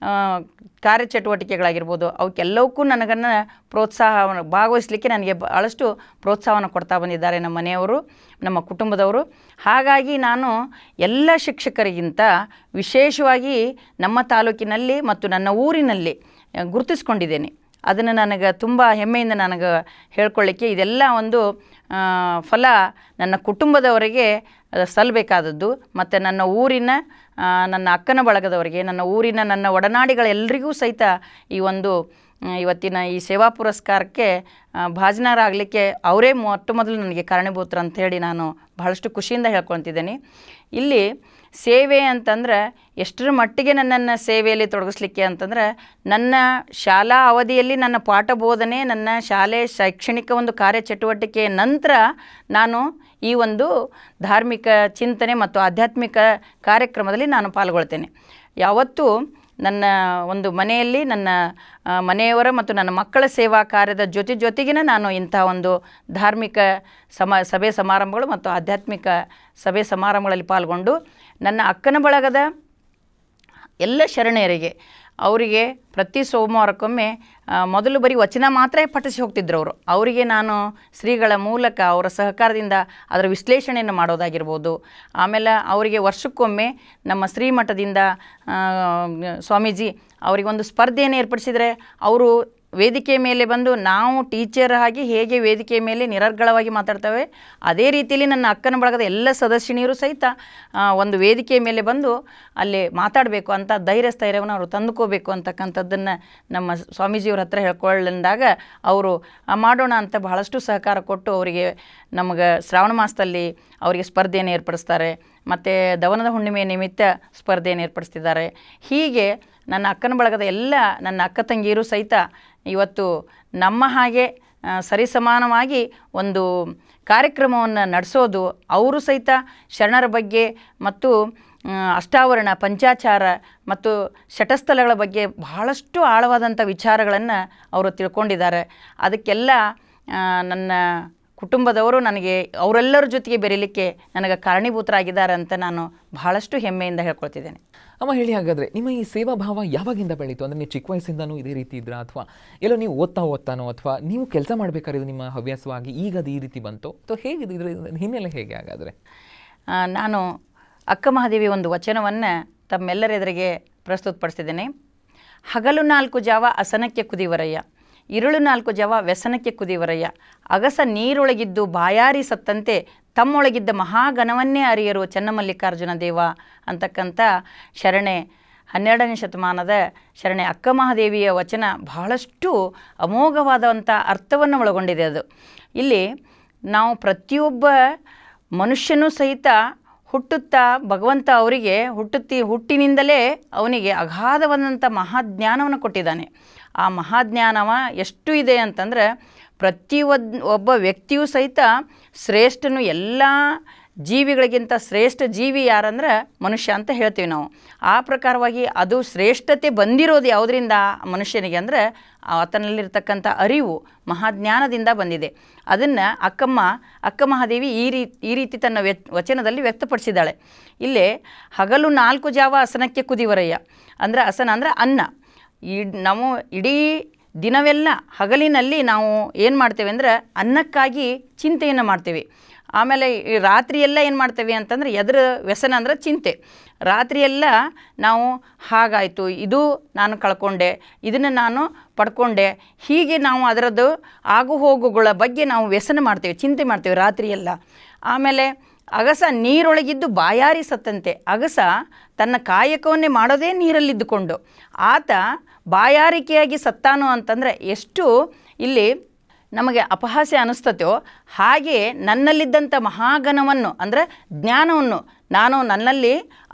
ಕಾರ್ಯಚಟುವಟಿಕೆಗಳಾಗಿರ್ಬೋದು, ಅವಕ್ಕೆಲ್ಲವಕ್ಕೂ ನನಗನ್ನು ಭಾಗವಹಿಸಲಿಕ್ಕೆ ನನಗೆ ಭಾಳಷ್ಟು ಪ್ರೋತ್ಸಾಹವನ್ನು ಕೊಡ್ತಾ ಬಂದಿದ್ದಾರೆ ನಮ್ಮ ಮನೆಯವರು, ನಮ್ಮ ಕುಟುಂಬದವರು. ಹಾಗಾಗಿ ನಾನು ಎಲ್ಲ ಶಿಕ್ಷಕರಿಗಿಂತ ವಿಶೇಷವಾಗಿ ನಮ್ಮ ತಾಲೂಕಿನಲ್ಲಿ ಮತ್ತು ನನ್ನ ಊರಿನಲ್ಲಿ ಗುರುತಿಸ್ಕೊಂಡಿದ್ದೇನೆ. ಅದನ್ನು ನನಗೆ ತುಂಬ ಹೆಮ್ಮೆಯಿಂದ ನನಗೆ ಹೇಳ್ಕೊಳ್ಳಿಕ್ಕೆ ಇದೆಲ್ಲ ಒಂದು ಫಲ ನನ್ನ ಕುಟುಂಬದವರಿಗೆ ಸಲ್ಲಬೇಕಾದದ್ದು. ಮತ್ತು ನನ್ನ ಊರಿನ ನನ್ನ ಅಕ್ಕನ ಬಳಗದವರಿಗೆ, ನನ್ನ ಊರಿನ ನನ್ನ ಒಡನಾಡಿಗಳೆಲ್ಲರಿಗೂ ಸಹಿತ ಈ ಒಂದು ಇವತ್ತಿನ ಈ ಸೇವಾ ಪುರಸ್ಕಾರಕ್ಕೆ ಭಾಜನರಾಗಲಿಕ್ಕೆ ಅವರೇ ಮೊದಲು ನನಗೆ ಕಾರಣೀಭೂತರು ಅಂಥೇಳಿ ನಾನು ಬಹಳಷ್ಟು ಖುಷಿಯಿಂದ ಹೇಳ್ಕೊಳ್ತಿದ್ದೇನೆ. ಇಲ್ಲಿ ಸೇವೆ ಅಂತಂದ್ರೆ ಎಷ್ಟರ ಮಟ್ಟಿಗೆ ನನ್ನನ್ನು ಸೇವೆಯಲ್ಲಿ ತೊಡಗಿಸ್ಲಿಕ್ಕೆ ಅಂತಂದ್ರೆ, ನನ್ನ ಶಾಲಾ ಅವಧಿಯಲ್ಲಿ ನನ್ನ ಪಾಠ ಬೋಧನೆ, ನನ್ನ ಶಾಲೆ ಶೈಕ್ಷಣಿಕ ಒಂದು ಕಾರ್ಯಚಟುವಟಿಕೆಯ ನಂತರ ನಾನು ಈ ಒಂದು ಧಾರ್ಮಿಕ ಚಿಂತನೆ ಮತ್ತು ಆಧ್ಯಾತ್ಮಿಕ ಕಾರ್ಯಕ್ರಮದಲ್ಲಿ ನಾನು ಪಾಲ್ಗೊಳ್ತೇನೆ. ಯಾವತ್ತೂ ನನ್ನ ಒಂದು ಮನೆಯಲ್ಲಿ ನನ್ನ ಮನೆಯವರ ಮತ್ತು ನನ್ನ ಮಕ್ಕಳ ಸೇವಾ ಕಾರ್ಯದ ಜೊತೆಗಿನ ನಾನು ಇಂಥ ಒಂದು ಧಾರ್ಮಿಕ ಸಭೆ ಸಮಾರಂಭಗಳು ಮತ್ತು ಆಧ್ಯಾತ್ಮಿಕ ಸಭೆ ಸಮಾರಂಭಗಳಲ್ಲಿ ಪಾಲ್ಗೊಂಡು ನನ್ನ ಅಕ್ಕನ ಬಳಗದ ಎಲ್ಲ ಶರಣೆಯರಿಗೆ ಅವರಿಗೆ ಪ್ರತಿ ಸೋಮವಾರಕ್ಕೊಮ್ಮೆ ಮೊದಲು ಬರೀ ವಚನ ಮಾತ್ರ ಪಠಿಸಿ ಹೋಗ್ತಿದ್ರು ಅವರು. ಅವರಿಗೆ ನಾನು ಶ್ರೀಗಳ ಮೂಲಕ ಅವರ ಸಹಕಾರದಿಂದ ಅದರ ವಿಶ್ಲೇಷಣೆಯನ್ನು ಮಾಡೋದಾಗಿರ್ಬೋದು. ಆಮೇಲೆ ಅವರಿಗೆ ವರ್ಷಕ್ಕೊಮ್ಮೆ ನಮ್ಮ ಶ್ರೀಮಠದಿಂದ ಸ್ವಾಮೀಜಿ ಅವರಿಗೊಂದು ಸ್ಪರ್ಧೆಯನ್ನು ಏರ್ಪಡಿಸಿದರೆ ಅವರು ವೇದಿಕೆ ಮೇಲೆ ಬಂದು, ನಾವು ಟೀಚರ್ ಆಗಿ ಹೇಗೆ ವೇದಿಕೆ ಮೇಲೆ ನಿರರ್ಗಳವಾಗಿ ಮಾತಾಡ್ತೇವೆ ಅದೇ ರೀತಿಯಲ್ಲಿ ನನ್ನ ಅಕ್ಕನ ಬಳಗದ ಎಲ್ಲ ಸದಸ್ಯನಿಯರು ಸಹಿತ ಒಂದು ವೇದಿಕೆ ಮೇಲೆ ಬಂದು ಅಲ್ಲಿ ಮಾತಾಡಬೇಕು ಅಂತ ಸ್ಥೈರ್ಯವನ್ನು ಅವರು ತಂದುಕೋಬೇಕು ಅಂತಕ್ಕಂಥದ್ದನ್ನು ನಮ್ಮ ಸ್ವಾಮೀಜಿಯವ್ರ ಹತ್ರ ಹೇಳ್ಕೊಳ್ಳಿಂದಾಗ ಅವರು ಮಾಡೋಣ ಅಂತ ಬಹಳಷ್ಟು ಸಹಕಾರ ಕೊಟ್ಟು ಅವರಿಗೆ ನಮಗೆ ಶ್ರಾವಣ ಮಾಸದಲ್ಲಿ ಅವರಿಗೆ ಸ್ಪರ್ಧೆಯನ್ನು ಏರ್ಪಡಿಸ್ತಾರೆ. ಮತ್ತು ದವನದ ಹುಣ್ಣಿಮೆಯ ನಿಮಿತ್ತ ಸ್ಪರ್ಧೆಯನ್ನು ಏರ್ಪಡಿಸ್ತಿದ್ದಾರೆ. ಹೀಗೆ ನನ್ನ ಅಕ್ಕನ ಬಳಗದ ಎಲ್ಲ ನನ್ನ ಅಕ್ಕ ತಂಗಿಯರು ಸಹಿತ ಇವತ್ತು ನಮ್ಮ ಹಾಗೆ ಸರಿಸಮಾನವಾಗಿ ಒಂದು ಕಾರ್ಯಕ್ರಮವನ್ನು ನಡೆಸೋದು, ಅವರು ಸಹಿತ ಶರಣರ ಬಗ್ಗೆ ಮತ್ತು ಅಷ್ಟಾವರಣ, ಪಂಚಾಚಾರ ಮತ್ತು ಶಟಸ್ಥಲಗಳ ಬಗ್ಗೆ ಬಹಳಷ್ಟು ಆಳವಾದಂಥ ವಿಚಾರಗಳನ್ನು ಅವರು ತಿಳ್ಕೊಂಡಿದ್ದಾರೆ. ಅದಕ್ಕೆಲ್ಲ ನನ್ನ ಕುಟುಂಬದವರು ನನಗೆ ಅವರೆಲ್ಲರ ಜೊತೆಗೆ ಬೆರೀಲಿಕ್ಕೆ ನನಗೆ ಕಾರಣೀಭೂತರಾಗಿದ್ದಾರೆ ಅಂತ ನಾನು ಬಹಳಷ್ಟು ಹೆಮ್ಮೆಯಿಂದ ಹೇಳ್ಕೊಳ್ತಿದ್ದೇನೆ. ಅಮ್ಮ, ಹೇಳಿ ಹಾಗಾದರೆ ನಿಮ್ಮ ಈ ಸೇವಾ ಭಾವ ಯಾವಾಗಿಂದ ಬೆಳೀತು? ಅಂದರೆ ನೀವು ಚಿಕ್ಕ ವಯಸ್ಸಿಂದನೂ ಇದೇ ರೀತಿ ಇದ್ರಾ, ಅಥವಾ ಎಲ್ಲೋ ನೀವು ಓದ್ತಾನೋ, ಅಥವಾ ನೀವು ಕೆಲಸ ಮಾಡಬೇಕಾದ್ರೆ ನಿಮ್ಮ ಹವ್ಯಾಸವಾಗಿ ಈಗ ಅದು ಈ ರೀತಿ ಬಂತು, ಅಥವಾ ಹೇಗಿದೆ ಇದರ ಹಿನ್ನೆಲೆ ಹೇಗೆ? ಹಾಗಾದರೆ ನಾನು ಅಕ್ಕ ಮಹಾದೇವಿ ಒಂದು ವಚನವನ್ನು ತಮ್ಮೆಲ್ಲರ ಎದುರಿಗೆ ಪ್ರಸ್ತುತಪಡಿಸಿದ್ದೇನೆ. ಹಗಲು 4 ಜಾವ ಅಸನಕ್ಕೆ ಕುದಿವರಯ್ಯ, ಇರುಳು 4 ಜಾವ ವ್ಯಸನಕ್ಕೆ ಕುದಿವರಯ್ಯ, ಅಗಸ ನೀರೊಳಗಿದ್ದು ಬಾಯಾರಿ ಸತ್ತಂತೆ ತಮ್ಮೊಳಗಿದ್ದ ಮಹಾಗಣವನ್ನೇ ಅರಿಯರು ಚನ್ನಮಲ್ಲಿಕಾರ್ಜುನ ದೇವ ಅಂತಕ್ಕಂಥ ಶರಣೆ 12ನೇ ಶತಮಾನದ ಶರಣೆ ಅಕ್ಕ ಮಹಾದೇವಿಯ ವಚನ ಬಹಳಷ್ಟು ಅಮೋಘವಾದಂಥ ಅರ್ಥವನ್ನು ಒಳಗೊಂಡಿದೆ. ಅದು ಇಲ್ಲಿ ನಾವು ಪ್ರತಿಯೊಬ್ಬ ಮನುಷ್ಯನೂ ಸಹಿತ ಹುಟ್ಟುತ್ತಾ ಭಗವಂತ ಅವರಿಗೆ ಹುಟ್ಟಿನಿಂದಲೇ ಅವನಿಗೆ ಅಗಾಧವಾದಂಥ ಮಹಾಜ್ಞಾನವನ್ನು ಕೊಟ್ಟಿದ್ದಾನೆ. ಆ ಮಹಾಜ್ಞಾನವ ಎಷ್ಟು ಇದೆ ಅಂತಂದರೆ, ಒಬ್ಬ ವ್ಯಕ್ತಿಯೂ ಸಹಿತ ಶ್ರೇಷ್ಠನು. ಎಲ್ಲ ಜೀವಿಗಳಿಗಿಂತ ಶ್ರೇಷ್ಠ ಜೀವಿ ಯಾರಂದ್ರೆ ಮನುಷ್ಯ ಅಂತ ಹೇಳ್ತೀವಿ ನಾವು. ಆ ಪ್ರಕಾರವಾಗಿ ಅದು ಶ್ರೇಷ್ಠತೆ ಬಂದಿರೋದು ಯಾವುದರಿಂದ ಮನುಷ್ಯನಿಗೆ ಅಂದರೆ ಆತನಲ್ಲಿರ್ತಕ್ಕಂಥ ಅರಿವು ಮಹಾಜ್ಞಾನದಿಂದ ಬಂದಿದೆ. ಅದನ್ನು ಅಕ್ಕ ಮಹಾದೇವಿ ಈ ರೀತಿ ತನ್ನ ವಚನದಲ್ಲಿ ವ್ಯಕ್ತಪಡಿಸಿದ್ದಾಳೆ. ಇಲ್ಲೇ ಹಗಲು 4 ಜಾವ ಅಸನಕ್ಕೆ ಕುದಿವರಯ್ಯ ಅಂದರೆ ಅಸನ ಅಂದರೆ ಅನ್ನ. ನಾವು ಇಡೀ ದಿನವೆಲ್ಲ ಹಗಲಿನಲ್ಲಿ ನಾವು ಏನು ಮಾಡ್ತೇವೆ ಅಂದರೆ ಅನ್ನಕ್ಕಾಗಿ ಚಿಂತೆಯನ್ನು ಮಾಡ್ತೇವೆ. ಆಮೇಲೆ ಈ ರಾತ್ರಿಯೆಲ್ಲ ಏನು ಮಾಡ್ತೇವೆ ಅಂತಂದರೆ ಎದ್ರ ವ್ಯಸನ ಅಂದರೆ ಚಿಂತೆ. ರಾತ್ರಿಯೆಲ್ಲ ನಾವು ಹಾಗಾಯಿತು, ಇದು ನಾನು ಕಳ್ಕೊಂಡೆ, ಇದನ್ನು ನಾನು ಪಡ್ಕೊಂಡೆ, ಹೀಗೆ ನಾವು ಅದರದ್ದು ಆಗು ಹೋಗುಗಳ ಬಗ್ಗೆ ನಾವು ವ್ಯಸನ ಮಾಡ್ತೇವೆ, ಚಿಂತೆ ಮಾಡ್ತೇವೆ ರಾತ್ರಿಯೆಲ್ಲ. ಆಮೇಲೆ ಅಗಸ ನೀರೊಳಗಿದ್ದು ಬಾಯಾರಿ ಸತ್ತಂತೆ. ಅಗಸ ತನ್ನ ಕಾಯಕವನ್ನೇ ಮಾಡೋದೇ ನೀರಲ್ಲಿದ್ದುಕೊಂಡು ಆತ ಬಾಯಾರಿಕೆಯಾಗಿ ಸತ್ತಾನು ಅಂತಂದರೆ ಎಷ್ಟು ಇಲ್ಲಿ ನಮಗೆ ಅಪಹಾಸ್ಯ ಅನ್ನಿಸ್ತತೆಯೋ, ಹಾಗೆ ನನ್ನಲ್ಲಿದ್ದಂಥ ಮಹಾಗಣವನ್ನು ಅಂದರೆ ಜ್ಞಾನವನ್ನು ನನ್ನಲ್ಲಿ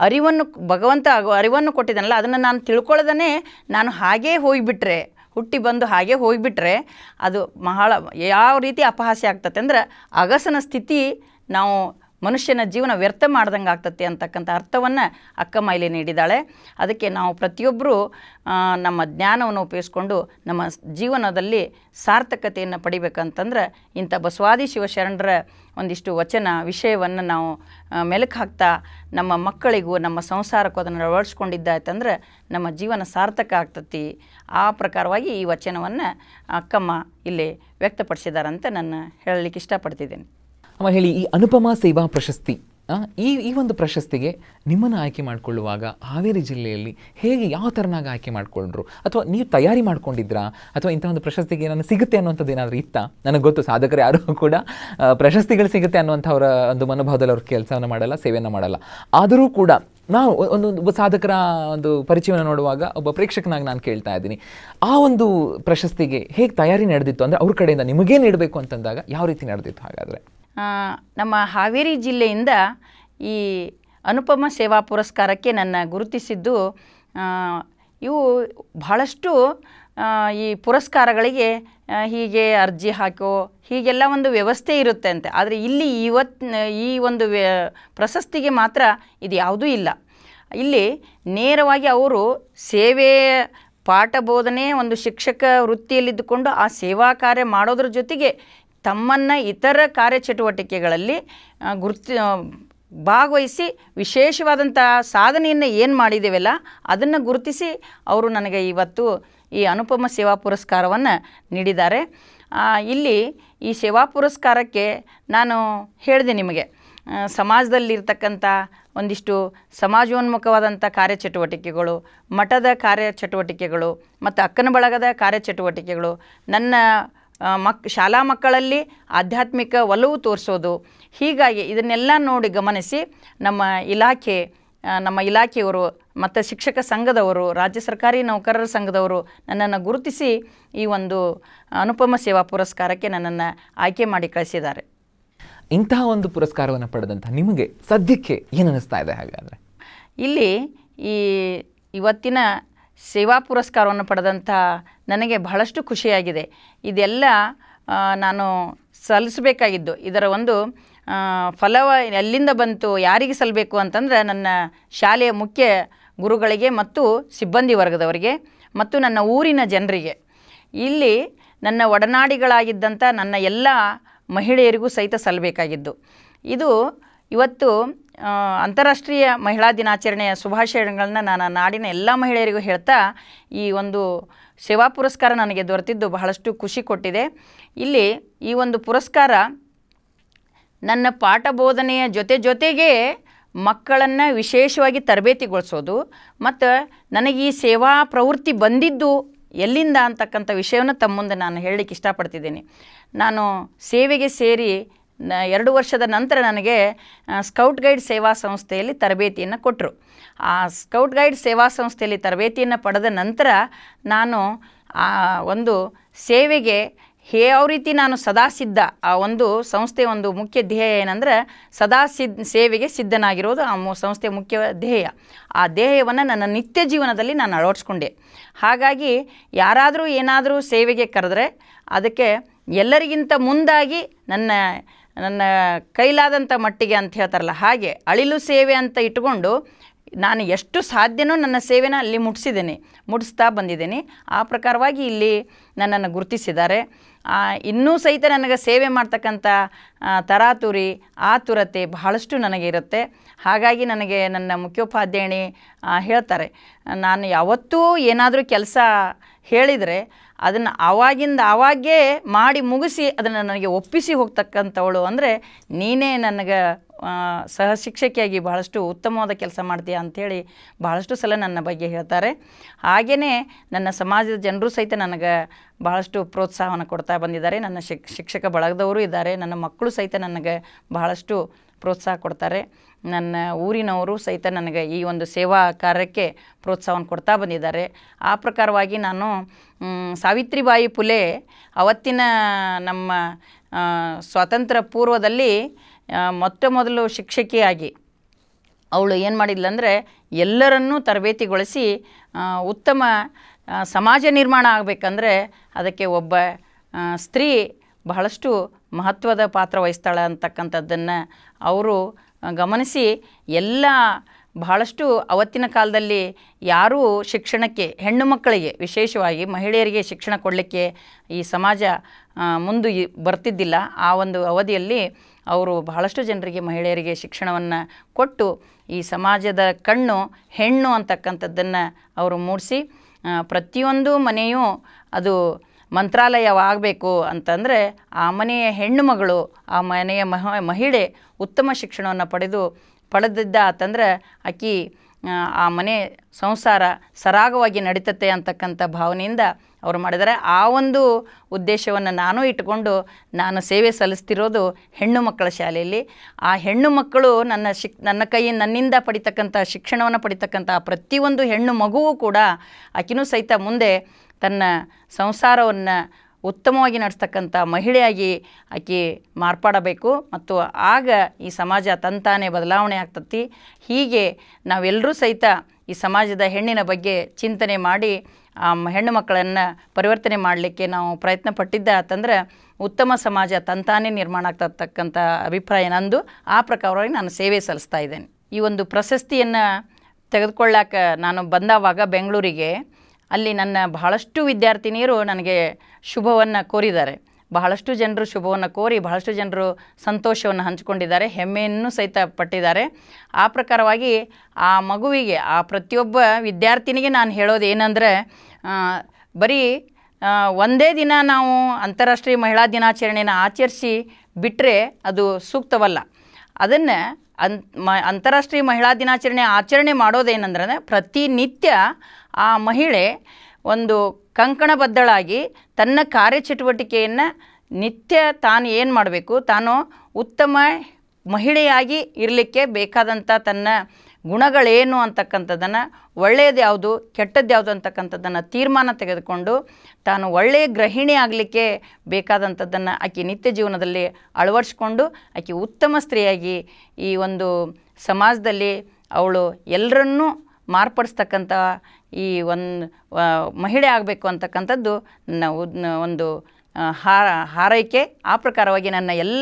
ಭಗವಂತ ಅರಿವನ್ನು ಕೊಟ್ಟಿದ್ದಾನಲ್ಲ, ಅದನ್ನು ನಾನು ತಿಳ್ಕೊಳ್ಳೋದನ್ನೇ ನಾನು ಹಾಗೇ ಹೋಗಿಬಿಟ್ರೆ, ಹುಟ್ಟಿ ಬಂದು ಹಾಗೆ ಹೋಗಿಬಿಟ್ರೆ ಅದು ಯಾವ ರೀತಿ ಅಪಹಾಸ್ಯ ಆಗ್ತದೆ ಅಂದರೆ ಅಗಸನ ಸ್ಥಿತಿ ನಾವು ಮನುಷ್ಯನ ಜೀವನ ವ್ಯರ್ಥ ಮಾಡ್ದಂಗೆ ಆಗ್ತದೆ ಅಂತಕ್ಕಂಥ ಅರ್ಥವನ್ನು ಅಕ್ಕಮ್ಮ ಇಲ್ಲಿ ನೀಡಿದ್ದಾಳೆ. ಅದಕ್ಕೆ ನಾವು ಪ್ರತಿಯೊಬ್ಬರೂ ನಮ್ಮ ಜ್ಞಾನವನ್ನು ಉಪಯೋಗಿಸ್ಕೊಂಡು ನಮ್ಮ ಜೀವನದಲ್ಲಿ ಸಾರ್ಥಕತೆಯನ್ನು ಪಡಿಬೇಕಂತಂದ್ರೆ ಇಂಥ ಬಸವಾದಿ ಶಿವಶರಣರ ಒಂದಿಷ್ಟು ವಚನ ವಿಷಯವನ್ನು ನಾವು ಮೆಲುಕು ಹಾಕ್ತಾ ನಮ್ಮ ಮಕ್ಕಳಿಗೂ ನಮ್ಮ ಸಂಸಾರಕ್ಕೂ ಅದನ್ನು ಅಳವಡಿಸ್ಕೊಂಡಿದ್ದಾಯ್ತಂದ್ರೆ ನಮ್ಮ ಜೀವನ ಸಾರ್ಥಕ ಆಗ್ತತಿ. ಆ ಪ್ರಕಾರವಾಗಿ ಈ ವಚನವನ್ನು ಅಕ್ಕಮ್ಮ ಇಲ್ಲಿ ವ್ಯಕ್ತಪಡಿಸಿದಾರಂತ ನಾನು ಹೇಳಲಿಕ್ಕೆ ಇಷ್ಟಪಡ್ತಿದ್ದೇನೆ. ಅಮ್ಮ ಹೇಳಿ, ಈ ಅನುಪಮಾ ಸೇವಾ ಪ್ರಶಸ್ತಿ ಈ ಒಂದು ಪ್ರಶಸ್ತಿಗೆ ನಿಮ್ಮನ್ನು ಆಯ್ಕೆ ಮಾಡಿಕೊಳ್ಳುವಾಗ ಹಾವೇರಿ ಜಿಲ್ಲೆಯಲ್ಲಿ ಹೇಗೆ ಯಾವ ಥರನಾಗಿ ಆಯ್ಕೆ ಮಾಡಿಕೊಂಡ್ರು, ಅಥವಾ ನೀವು ತಯಾರಿ ಮಾಡ್ಕೊಂಡಿದ್ರಾ, ಅಥವಾ ಇಂಥ ಒಂದು ಪ್ರಶಸ್ತಿಗೆ ನಾನು ಸಿಗುತ್ತೆ ಅನ್ನುವಂಥದ್ದು ಏನಾದರೂ ಇತ್ತಾ? ನನಗೆ ಗೊತ್ತು ಸಾಧಕರು ಯಾರೂ ಕೂಡ ಪ್ರಶಸ್ತಿಗಳು ಸಿಗುತ್ತೆ ಅನ್ನುವಂಥವ್ರ ಒಂದು ಮನೋಭಾವದಲ್ಲಿ ಅವ್ರ ಕೆಲಸವನ್ನು ಮಾಡಲ್ಲ, ಸೇವೆಯನ್ನು ಮಾಡಲ್ಲ. ಆದರೂ ಕೂಡ ನಾವು ಒಬ್ಬ ಸಾಧಕರ ಒಂದು ಪರಿಚಯವನ್ನು ನೋಡುವಾಗ ಒಬ್ಬ ಪ್ರೇಕ್ಷಕನಾಗಿ ನಾನು ಕೇಳ್ತಾ ಇದ್ದೀನಿ, ಆ ಒಂದು ಪ್ರಶಸ್ತಿಗೆ ಹೇಗೆ ತಯಾರಿ ನಡೆದಿತ್ತು? ಅಂದರೆ ಅವ್ರ ಕಡೆಯಿಂದ ನಿಮಗೇ ನೀಡಬೇಕು ಅಂತಂದಾಗ ಯಾವ ರೀತಿ ನಡೆದಿತ್ತು? ಹಾಗಾದರೆ ನಮ್ಮ ಹಾವೇರಿ ಜಿಲ್ಲೆಯಿಂದ ಈ ಅನುಪಮ ಸೇವಾ ಪುರಸ್ಕಾರಕ್ಕೆ ನನ್ನ ಗುರುತಿಸಿದ್ದು, ಇವು ಬಹಳಷ್ಟು ಈ ಪುರಸ್ಕಾರಗಳಿಗೆ ಹೀಗೆ ಅರ್ಜಿ ಹಾಕೋ ಹೀಗೆಲ್ಲ ಒಂದು ವ್ಯವಸ್ಥೆ ಇರುತ್ತೆ ಅಂತೆ. ಆದರೆ ಇಲ್ಲಿ ಈ ಒಂದು ಪ್ರಶಸ್ತಿಗೆ ಮಾತ್ರ ಇದು ಯಾವುದೂ ಇಲ್ಲ. ಇಲ್ಲಿ ನೇರವಾಗಿ ಅವರು ಸೇವೆ ಪಾಠ ಬೋಧನೆ ಒಂದು ಶಿಕ್ಷಕ ವೃತ್ತಿಯಲ್ಲಿದ್ದುಕೊಂಡು ಆ ಸೇವಾ ಕಾರ್ಯ ಮಾಡೋದ್ರ ಜೊತೆಗೆ ತಮ್ಮನ್ನು ಇತರ ಕಾರ್ಯಚಟುವಟಿಕೆಗಳಲ್ಲಿ ಭಾಗವಹಿಸಿ ವಿಶೇಷವಾದಂಥ ಸಾಧನೆಯನ್ನು ಏನು ಮಾಡಿದ್ದೇವಲ್ಲ ಅದನ್ನು ಗುರುತಿಸಿ ಅವರು ನನಗೆ ಇವತ್ತು ಈ ಅನುಪಮ ಸೇವಾ ಪುರಸ್ಕಾರವನ್ನು ನೀಡಿದ್ದಾರೆ. ಇಲ್ಲಿ ಈ ಸೇವಾ ಪುರಸ್ಕಾರಕ್ಕೆ ನಾನು ಹೇಳಿದೆ ನಿಮಗೆ, ಸಮಾಜದಲ್ಲಿರ್ತಕ್ಕಂಥ ಒಂದಿಷ್ಟು ಸಮಾಜೋನ್ಮುಖವಾದಂಥ ಕಾರ್ಯಚಟುವಟಿಕೆಗಳು, ಮಠದ ಕಾರ್ಯಚಟುವಟಿಕೆಗಳು ಮತ್ತು ಅಕ್ಕನ ಬಳಗದ ಕಾರ್ಯಚಟುವಟಿಕೆಗಳು, ನನ್ನ ಶಾಲಾ ಮಕ್ಕಳಲ್ಲಿ ಆಧ್ಯಾತ್ಮಿಕ ಒಲವು ತೋರಿಸೋದು, ಹೀಗಾಗಿ ಇದನ್ನೆಲ್ಲ ನೋಡಿ ಗಮನಿಸಿ ನಮ್ಮ ಇಲಾಖೆಯವರು ಮತ್ತು ಶಿಕ್ಷಕ ಸಂಘದವರು, ರಾಜ್ಯ ಸರ್ಕಾರಿ ನೌಕರರ ಸಂಘದವರು ನನ್ನನ್ನು ಗುರುತಿಸಿ ಈ ಒಂದು ಅನುಪಮ ಸೇವಾ ಪುರಸ್ಕಾರಕ್ಕೆ ನನ್ನನ್ನು ಆಯ್ಕೆ ಮಾಡಿ ಕಳಿಸಿದ್ದಾರೆ. ಇಂತಹ ಒಂದು ಪುರಸ್ಕಾರವನ್ನು ಪಡೆದಂಥ ನಿಮಗೆ ಸದ್ಯಕ್ಕೆ ಏನು ಅನ್ನಿಸ್ತಾ ಇದೆ? ಹಾಗಾದರೆ ಇಲ್ಲಿ ಇವತ್ತಿನ ಸೇವಾ ಪುರಸ್ಕಾರವನ್ನು ಪಡೆದಂಥ ನನಗೆ ಬಹಳಷ್ಟು ಖುಷಿಯಾಗಿದೆ. ಇದೆಲ್ಲ ನಾನು ಸಲ್ಲಿಸಬೇಕಾಗಿದ್ದು, ಇದರ ಒಂದು ಫಲವ ಎಲ್ಲಿಂದ ಬಂತು, ಯಾರಿಗೆ ಸಲ್ಲಬೇಕು ಅಂತಂದರೆ ನನ್ನ ಶಾಲೆಯ ಮುಖ್ಯ ಗುರುಗಳಿಗೆ ಮತ್ತು ಸಿಬ್ಬಂದಿ ವರ್ಗದವರಿಗೆ ಮತ್ತು ನನ್ನ ಊರಿನ ಜನರಿಗೆ, ಇಲ್ಲಿ ನನ್ನ ಒಡನಾಡಿಗಳಾಗಿದ್ದಂಥ ನನ್ನ ಎಲ್ಲ ಮಹಿಳೆಯರಿಗೂ ಸಹಿತ ಸಲ್ಲಬೇಕಾಗಿದ್ದು. ಇದು ಇವತ್ತು ಅಂತಾರಾಷ್ಟ್ರೀಯ ಮಹಿಳಾ ದಿನಾಚರಣೆಯ ಶುಭಾಶಯಗಳನ್ನ ನಾನು ನಾಡಿನ ಎಲ್ಲ ಮಹಿಳೆಯರಿಗೂ ಹೇಳ್ತಾ, ಈ ಒಂದು ಸೇವಾ ಪುರಸ್ಕಾರ ನನಗೆ ದೊರೆತಿದ್ದು ಬಹಳಷ್ಟು ಖುಷಿ ಕೊಟ್ಟಿದೆ. ಇಲ್ಲಿ ಈ ಒಂದು ಪುರಸ್ಕಾರ ನನ್ನ ಪಾಠ ಬೋಧನೆಯ ಜೊತೆಗೆ ಮಕ್ಕಳನ್ನು ವಿಶೇಷವಾಗಿ ತರಬೇತಿಗೊಳಿಸೋದು ಮತ್ತು ನನಗೆ ಈ ಸೇವಾ ಪ್ರವೃತ್ತಿ ಬಂದಿದ್ದು ಎಲ್ಲಿಂದ ಅಂತಕ್ಕಂಥ ವಿಷಯವನ್ನು ತಮ್ಮ ಮುಂದೆ ನಾನು ಹೇಳಲಿಕ್ಕೆ ಇಷ್ಟಪಡ್ತಿದ್ದೀನಿ. ನಾನು ಸೇವೆಗೆ ಸೇರಿ 2 ವರ್ಷದ ನಂತರ ನನಗೆ ಸ್ಕೌಟ್ ಗೈಡ್ ಸೇವಾ ಸಂಸ್ಥೆಯಲ್ಲಿ ತರಬೇತಿಯನ್ನು ಕೊಟ್ಟರು. ಆ ಸ್ಕೌಟ್ ಗೈಡ್ ಸೇವಾ ಸಂಸ್ಥೆಯಲ್ಲಿ ತರಬೇತಿಯನ್ನು ಪಡೆದ ನಂತರ ನಾನು ಆ ಒಂದು ಸೇವೆಗೆ ಯಾವ ರೀತಿ ನಾನು ಸದಾ ಸಿದ್ಧ, ಆ ಒಂದು ಸಂಸ್ಥೆಯ ಒಂದು ಮುಖ್ಯ ಧ್ಯೇಯ ಏನಂದರೆ ಸೇವೆಗೆ ಸಿದ್ಧನಾಗಿರೋದು ಆ ಸಂಸ್ಥೆಯ ಮುಖ್ಯ ಧ್ಯೇಯ. ಆ ಧ್ಯೇಯವನ್ನು ನನ್ನ ನಿತ್ಯ ಜೀವನದಲ್ಲಿ ನಾನು ಅಳವಡಿಸ್ಕೊಂಡೆ. ಹಾಗಾಗಿ ಯಾರಾದರೂ ಏನಾದರೂ ಸೇವೆಗೆ ಕರೆದ್ರೆ ಅದಕ್ಕೆ ಎಲ್ಲರಿಗಿಂತ ಮುಂದಾಗಿ ನನ್ನ ಕೈಲಾದಂಥ ಮಟ್ಟಿಗೆ ಅಂತ ಹೇಳ್ತಾರಲ್ಲ, ಹಾಗೆ ಅಳಿಲು ಸೇವೆ ಅಂತ ಇಟ್ಕೊಂಡು ನಾನು ಎಷ್ಟು ಸಾಧ್ಯನೋ ನನ್ನ ಸೇವೆನ ಅಲ್ಲಿ ಮುಟ್ಟಿಸ್ತಾ ಬಂದಿದ್ದೇನೆ. ಆ ಪ್ರಕಾರವಾಗಿ ಇಲ್ಲಿ ನನ್ನನ್ನು ಗುರುತಿಸಿದ್ದಾರೆ. ಇನ್ನೂ ಸಹಿತ ನನಗೆ ಸೇವೆ ಮಾಡ್ತಕ್ಕಂಥ ತರಾತುರಿ ಆತುರತೆ ಬಹಳಷ್ಟು ನನಗೆ ಇರುತ್ತೆ. ಹಾಗಾಗಿ ನನಗೆ ನನ್ನ ಮುಖ್ಯೋಪಾಧ್ಯಾಯಿನಿ ಹೇಳ್ತಾರೆ, ನಾನು ಯಾವತ್ತೂ ಏನಾದರೂ ಕೆಲಸ ಹೇಳಿದರೆ ಅದನ್ನು ಆವಾಗೇ ಮಾಡಿ ಮುಗಿಸಿ ಅದನ್ನು ನನಗೆ ಒಪ್ಪಿಸಿ ಹೋಗ್ತಕ್ಕಂಥವಳು ಅಂದರೆ ನೀನೇ ನನಗೆ ಸಹ ಶಿಕ್ಷಕಿಯಾಗಿ ಬಹಳಷ್ಟು ಉತ್ತಮವಾದ ಕೆಲಸ ಮಾಡ್ತೀಯ ಅಂಥೇಳಿ ಬಹಳಷ್ಟು ಸಲ ನನ್ನ ಬಗ್ಗೆ ಹೇಳ್ತಾರೆ. ಹಾಗೆಯೇ ನನ್ನ ಸಮಾಜದ ಜನರು ಸಹಿತ ನನಗೆ ಬಹಳಷ್ಟು ಪ್ರೋತ್ಸಾಹವನ್ನು ಕೊಡ್ತಾ ಬಂದಿದ್ದಾರೆ. ನನ್ನ ಶಿಕ್ಷಕ ಬಳಗದವರು ಇದ್ದಾರೆ. ನನ್ನ ಮಕ್ಕಳು ಸಹಿತ ನನಗೆ ಬಹಳಷ್ಟು ಪ್ರೋತ್ಸಾಹ ಕೊಡ್ತಾರೆ. ನನ್ನ ಊರಿನವರು ಸಹಿತ ನನಗೆ ಈ ಒಂದು ಸೇವಾ ಕಾರ್ಯಕ್ಕೆ ಪ್ರೋತ್ಸಾಹವನ್ನು ಕೊಡ್ತಾ ಬಂದಿದ್ದಾರೆ. ಆ ಪ್ರಕಾರವಾಗಿ ನಾನು ಸಾವಿತ್ರಿಬಾಯಿ ಫುಲೆ ಅವತ್ತಿನ ನಮ್ಮ ಸ್ವಾತಂತ್ರ್ಯ ಪೂರ್ವದಲ್ಲಿ ಮೊದಲು ಶಿಕ್ಷಕಿಯಾಗಿ ಅವಳು ಏನು ಮಾಡಿದ್ಲಂದರೆ ಎಲ್ಲರನ್ನೂ ತರಬೇತಿಗೊಳಿಸಿ ಉತ್ತಮ ಸಮಾಜ ನಿರ್ಮಾಣ ಆಗಬೇಕಂದ್ರೆ ಅದಕ್ಕೆ ಒಬ್ಬ ಸ್ತ್ರೀ ಬಹಳಷ್ಟು ಮಹತ್ವದ ಪಾತ್ರ ವಹಿಸ್ತಾಳೆ ಅಂತಕ್ಕಂಥದ್ದನ್ನು ಅವರು ಗಮನಿಸಿ ಬಹಳಷ್ಟು ಅವತ್ತಿನ ಕಾಲದಲ್ಲಿ ಯಾರೂ ಶಿಕ್ಷಣಕ್ಕೆ ಹೆಣ್ಣು ಮಕ್ಕಳಿಗೆ ವಿಶೇಷವಾಗಿ ಮಹಿಳೆಯರಿಗೆ ಶಿಕ್ಷಣ ಕೊಡಲಿಕ್ಕೆ ಈ ಸಮಾಜ ಮುಂದೆ ಬರ್ತಿದ್ದಿಲ್ಲ. ಆ ಒಂದು ಅವಧಿಯಲ್ಲಿ ಅವರು ಬಹಳಷ್ಟು ಜನರಿಗೆ ಮಹಿಳೆಯರಿಗೆ ಶಿಕ್ಷಣವನ್ನು ಕೊಟ್ಟು ಈ ಸಮಾಜದ ಕಣ್ಣು ಹೆಣ್ಣು ಅಂತಕ್ಕಂಥದ್ದನ್ನು ಅವರು ಮೂಡಿಸಿ ಪ್ರತಿಯೊಂದು ಮನೆಯೂ ಅದು ಮಂತ್ರಾಲಯವಾಗಬೇಕು ಅಂತಂದರೆ ಆ ಮನೆಯ ಹೆಣ್ಣು ಮಗಳು ಆ ಮನೆಯ ಮಹಿಳೆ ಉತ್ತಮ ಶಿಕ್ಷಣವನ್ನು ಪಡೆದಿದ್ದ ಅಂತಂದ್ರೆ ಆಕಿ ಆ ಮನೆ ಸಂಸಾರ ಸರಾಗವಾಗಿ ನಡೀತತೆ ಅಂತಕ್ಕಂಥ ಭಾವನೆಯಿಂದ ಅವರು ಮಾಡಿದ್ದಾರೆ. ಆ ಒಂದು ಉದ್ದೇಶವನ್ನು ನಾನು ಇಟ್ಟುಕೊಂಡು ನಾನು ಸೇವೆ ಸಲ್ಲಿಸ್ತಿರೋದು ಹೆಣ್ಣು ಮಕ್ಕಳ ಶಾಲೆಯಲ್ಲಿ. ಆ ಹೆಣ್ಣು ಮಕ್ಕಳು ನನ್ನಿಂದ ಪಡಿತಕ್ಕಂಥ ಶಿಕ್ಷಣವನ್ನು ಪಡಿತಕ್ಕಂಥ ಪ್ರತಿಯೊಂದು ಹೆಣ್ಣು ಮಗುವೂ ಕೂಡ ಆಕಿನೂ ಸಹಿತ ಮುಂದೆ ತನ್ನ ಸಂಸಾರವನ್ನು ಉತ್ತಮವಾಗಿ ನಡೆಸ್ತಕ್ಕಂಥ ಮಹಿಳೆಯಾಗಿ ಆಕೆ ಮಾರ್ಪಾಡಬೇಕು ಮತ್ತು ಆಗ ಈ ಸಮಾಜ ತಂತಾನೇ ಬದಲಾವಣೆ ಆಗ್ತತಿ. ಹೀಗೆ ನಾವೆಲ್ಲರೂ ಸಹಿತ ಈ ಸಮಾಜದ ಹೆಣ್ಣಿನ ಬಗ್ಗೆ ಚಿಂತನೆ ಮಾಡಿ ಆ ಹೆಣ್ಣು ಮಕ್ಕಳನ್ನು ಪರಿವರ್ತನೆ ಮಾಡಲಿಕ್ಕೆ ನಾವು ಪ್ರಯತ್ನ ಪಟ್ಟಿದ್ದ ಅಂತಂದ್ರೆ ಉತ್ತಮ ಸಮಾಜ ತಂತಾನೇ ನಿರ್ಮಾಣ ಆಗ್ತಕ್ಕಂಥ ಅಭಿಪ್ರಾಯ ನಂದು. ಆ ಪ್ರಕಾರವಾಗಿ ನಾನು ಸೇವೆ ಸಲ್ಲಿಸ್ತಾ ಇದ್ದೇನೆ. ಈ ಒಂದು ಪ್ರಶಸ್ತಿಯನ್ನು ತೆಗೆದುಕೊಳ್ಳಾಕ ನಾನು ಬಂದವಾಗ ಬೆಂಗಳೂರಿಗೆ ಅಲ್ಲಿ ನನ್ನ ಬಹಳಷ್ಟು ವಿದ್ಯಾರ್ಥಿನಿಯರು ನನಗೆ ಶುಭವನ್ನು ಕೋರಿದ್ದಾರೆ. ಬಹಳಷ್ಟು ಜನರು ಶುಭವನ್ನು ಕೋರಿ ಬಹಳಷ್ಟು ಜನರು ಸಂತೋಷವನ್ನು ಹಂಚಿಕೊಂಡಿದ್ದಾರೆ, ಹೆಮ್ಮೆಯನ್ನು ಸಹಿತ ಪಟ್ಟಿದ್ದಾರೆ. ಆ ಪ್ರಕಾರವಾಗಿ ಆ ಮಗುವಿಗೆ ಆ ಪ್ರತಿಯೊಬ್ಬ ವಿದ್ಯಾರ್ಥಿನಿಗೆ ನಾನು ಹೇಳೋದು ಏನಂದರೆ, ಬರೀ ಒಂದೇ ದಿನ ನಾವು ಅಂತಾರಾಷ್ಟ್ರೀಯ ಮಹಿಳಾ ದಿನಾಚರಣೆಯನ್ನು ಆಚರಿಸಿ ಬಿಟ್ಟರೆ ಅದು ಸೂಕ್ತವಲ್ಲ. ಅದನ್ನು ಅಂತಾರಾಷ್ಟ್ರೀಯ ಮಹಿಳಾ ದಿನಾಚರಣೆ ಆಚರಣೆ ಮಾಡೋದೇನೆಂದ್ರೆ ಪ್ರತಿನಿತ್ಯ ಆ ಮಹಿಳೆ ಒಂದು ಕಂಕಣಬದ್ಧಳಾಗಿ ತನ್ನ ಕಾರ್ಯಚಟುವಟಿಕೆಯನ್ನು ನಿತ್ಯ ತಾನು ಏನು ಮಾಡಬೇಕು, ತಾನು ಉತ್ತಮ ಮಹಿಳೆಯಾಗಿ ಇರಲಿಕ್ಕೆ ಬೇಕಾದಂಥ ತನ್ನ ಗುಣಗಳೇನು ಅಂತಕ್ಕಂಥದ್ದನ್ನು, ಒಳ್ಳೆಯದು ಯಾವುದು ಕೆಟ್ಟದ್ದು ಯಾವುದು ಅಂತಕ್ಕಂಥದ್ದನ್ನು ತೀರ್ಮಾನ ತೆಗೆದುಕೊಂಡು ತಾನು ಒಳ್ಳೆಯ ಗೃಹಿಣಿ ಆಗಲಿಕ್ಕೆ ಬೇಕಾದಂಥದ್ದನ್ನು ಆಕೆ ನಿತ್ಯ ಜೀವನದಲ್ಲಿ ಅಳವಡಿಸ್ಕೊಂಡು ಆಕೆ ಉತ್ತಮ ಸ್ತ್ರೀಯಾಗಿ ಈ ಒಂದು ಸಮಾಜದಲ್ಲಿ ಅವಳು ಎಲ್ಲರನ್ನೂ ಮಾರ್ಪಡಿಸ್ತಕ್ಕಂಥ ಈ ಮಹಿಳೆ ಆಗಬೇಕು ಅಂತಕ್ಕಂಥದ್ದು ನನ್ನ ಒಂದು ಹಾರೈಕೆ. ಆ ಪ್ರಕಾರವಾಗಿ ನನ್ನ ಎಲ್ಲ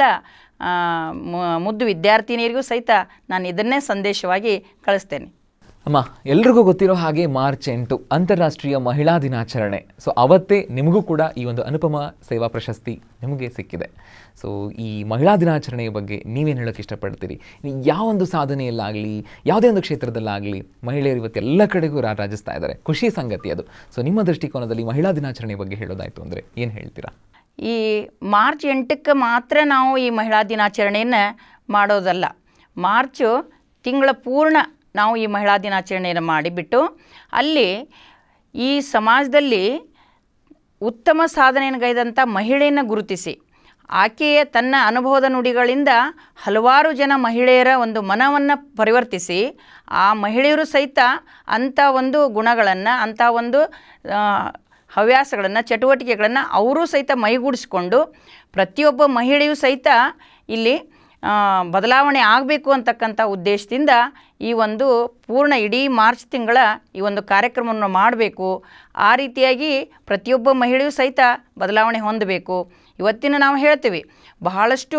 ಮುದ್ದು ವಿದ್ಯಾರ್ಥಿನಿಯರಿಗೂ ಸಹಿತ ನಾನು ಇದನ್ನೇ ಸಂದೇಶವಾಗಿ ಕಳಿಸ್ತೇನೆ. ಅಮ್ಮ, ಎಲ್ರಿಗೂ ಗೊತ್ತಿರೋ ಹಾಗೆ ಮಾರ್ಚ್ 8 ಅಂತಾರಾಷ್ಟ್ರೀಯ ಮಹಿಳಾ ದಿನಾಚರಣೆ. ಸೊ ಅವತ್ತೇ ನಿಮಗೂ ಕೂಡ ಈ ಒಂದು ಅನುಪಮ ಸೇವಾ ಪ್ರಶಸ್ತಿ ನಿಮಗೆ ಸಿಕ್ಕಿದೆ. ಸೊ ಈ ಮಹಿಳಾ ದಿನಾಚರಣೆಯ ಬಗ್ಗೆ ನೀವೇನು ಹೇಳೋಕ್ಕೆ ಇಷ್ಟಪಡ್ತೀರಿ? ಯಾವೊಂದು ಸಾಧನೆಯಲ್ಲಾಗಲಿ ಯಾವುದೇ ಒಂದು ಕ್ಷೇತ್ರದಲ್ಲಾಗಲಿ ಮಹಿಳೆಯರು ಇವತ್ತು ಎಲ್ಲ ಕಡೆಗೂ ರಾರಾಜಿಸ್ತಾ ಇದ್ದಾರೆ, ಖುಷಿ ಸಂಗತಿ ಅದು. ಸೊ ನಿಮ್ಮ ದೃಷ್ಟಿಕೋನದಲ್ಲಿ ಮಹಿಳಾ ದಿನಾಚರಣೆ ಬಗ್ಗೆ ಹೇಳೋದಾಯಿತು ಅಂದರೆ ಏನು ಹೇಳ್ತೀರಾ? ಈ ಮಾರ್ಚ್ 8ಕ್ಕೆ ಮಾತ್ರ ನಾವು ಈ ಮಹಿಳಾ ದಿನಾಚರಣೆಯನ್ನು ಮಾಡೋದಲ್ಲ. ಮಾರ್ಚು ತಿಂಗಳ ಪೂರ್ಣ ನಾವು ಈ ಮಹಿಳಾ ದಿನಾಚರಣೆಯನ್ನು ಮಾಡಿಬಿಟ್ಟು ಅಲ್ಲಿ ಈ ಸಮಾಜದಲ್ಲಿ ಉತ್ತಮ ಸಾಧನೆಯನ್ನುಗೈದಂಥ ಮಹಿಳೆಯನ್ನು ಗುರುತಿಸಿ ಆಕೆಯ ತನ್ನ ಅನುಭವದ ನುಡಿಗಳಿಂದ ಹಲವಾರು ಜನ ಮಹಿಳೆಯರ ಒಂದು ಮನವನ್ನು ಪರಿವರ್ತಿಸಿ ಆ ಮಹಿಳೆಯರು ಸಹಿತ ಅಂಥ ಒಂದು ಗುಣಗಳನ್ನು, ಅಂಥ ಒಂದು ಹವ್ಯಾಸಗಳನ್ನು, ಚಟುವಟಿಕೆಗಳನ್ನು ಅವರೂ ಸಹಿತ ಮೈಗೂಡಿಸ್ಕೊಂಡು ಪ್ರತಿಯೊಬ್ಬ ಮಹಿಳೆಯೂ ಸಹಿತ ಇಲ್ಲಿ ಬದಲಾವಣೆ ಆಗಬೇಕು ಅಂತಕ್ಕಂಥ ಉದ್ದೇಶದಿಂದ ಈ ಒಂದು ಪೂರ್ಣ ಇಡೀ ಮಾರ್ಚ್ ತಿಂಗಳ ಈ ಒಂದು ಕಾರ್ಯಕ್ರಮವನ್ನು ಮಾಡಬೇಕು. ಆ ರೀತಿಯಾಗಿ ಪ್ರತಿಯೊಬ್ಬ ಮಹಿಳೆಯೂ ಸಹಿತ ಬದಲಾವಣೆ ಹೊಂದಬೇಕು. ಇವತ್ತಿನ ನಾವು ಹೇಳ್ತೀವಿ ಬಹಳಷ್ಟು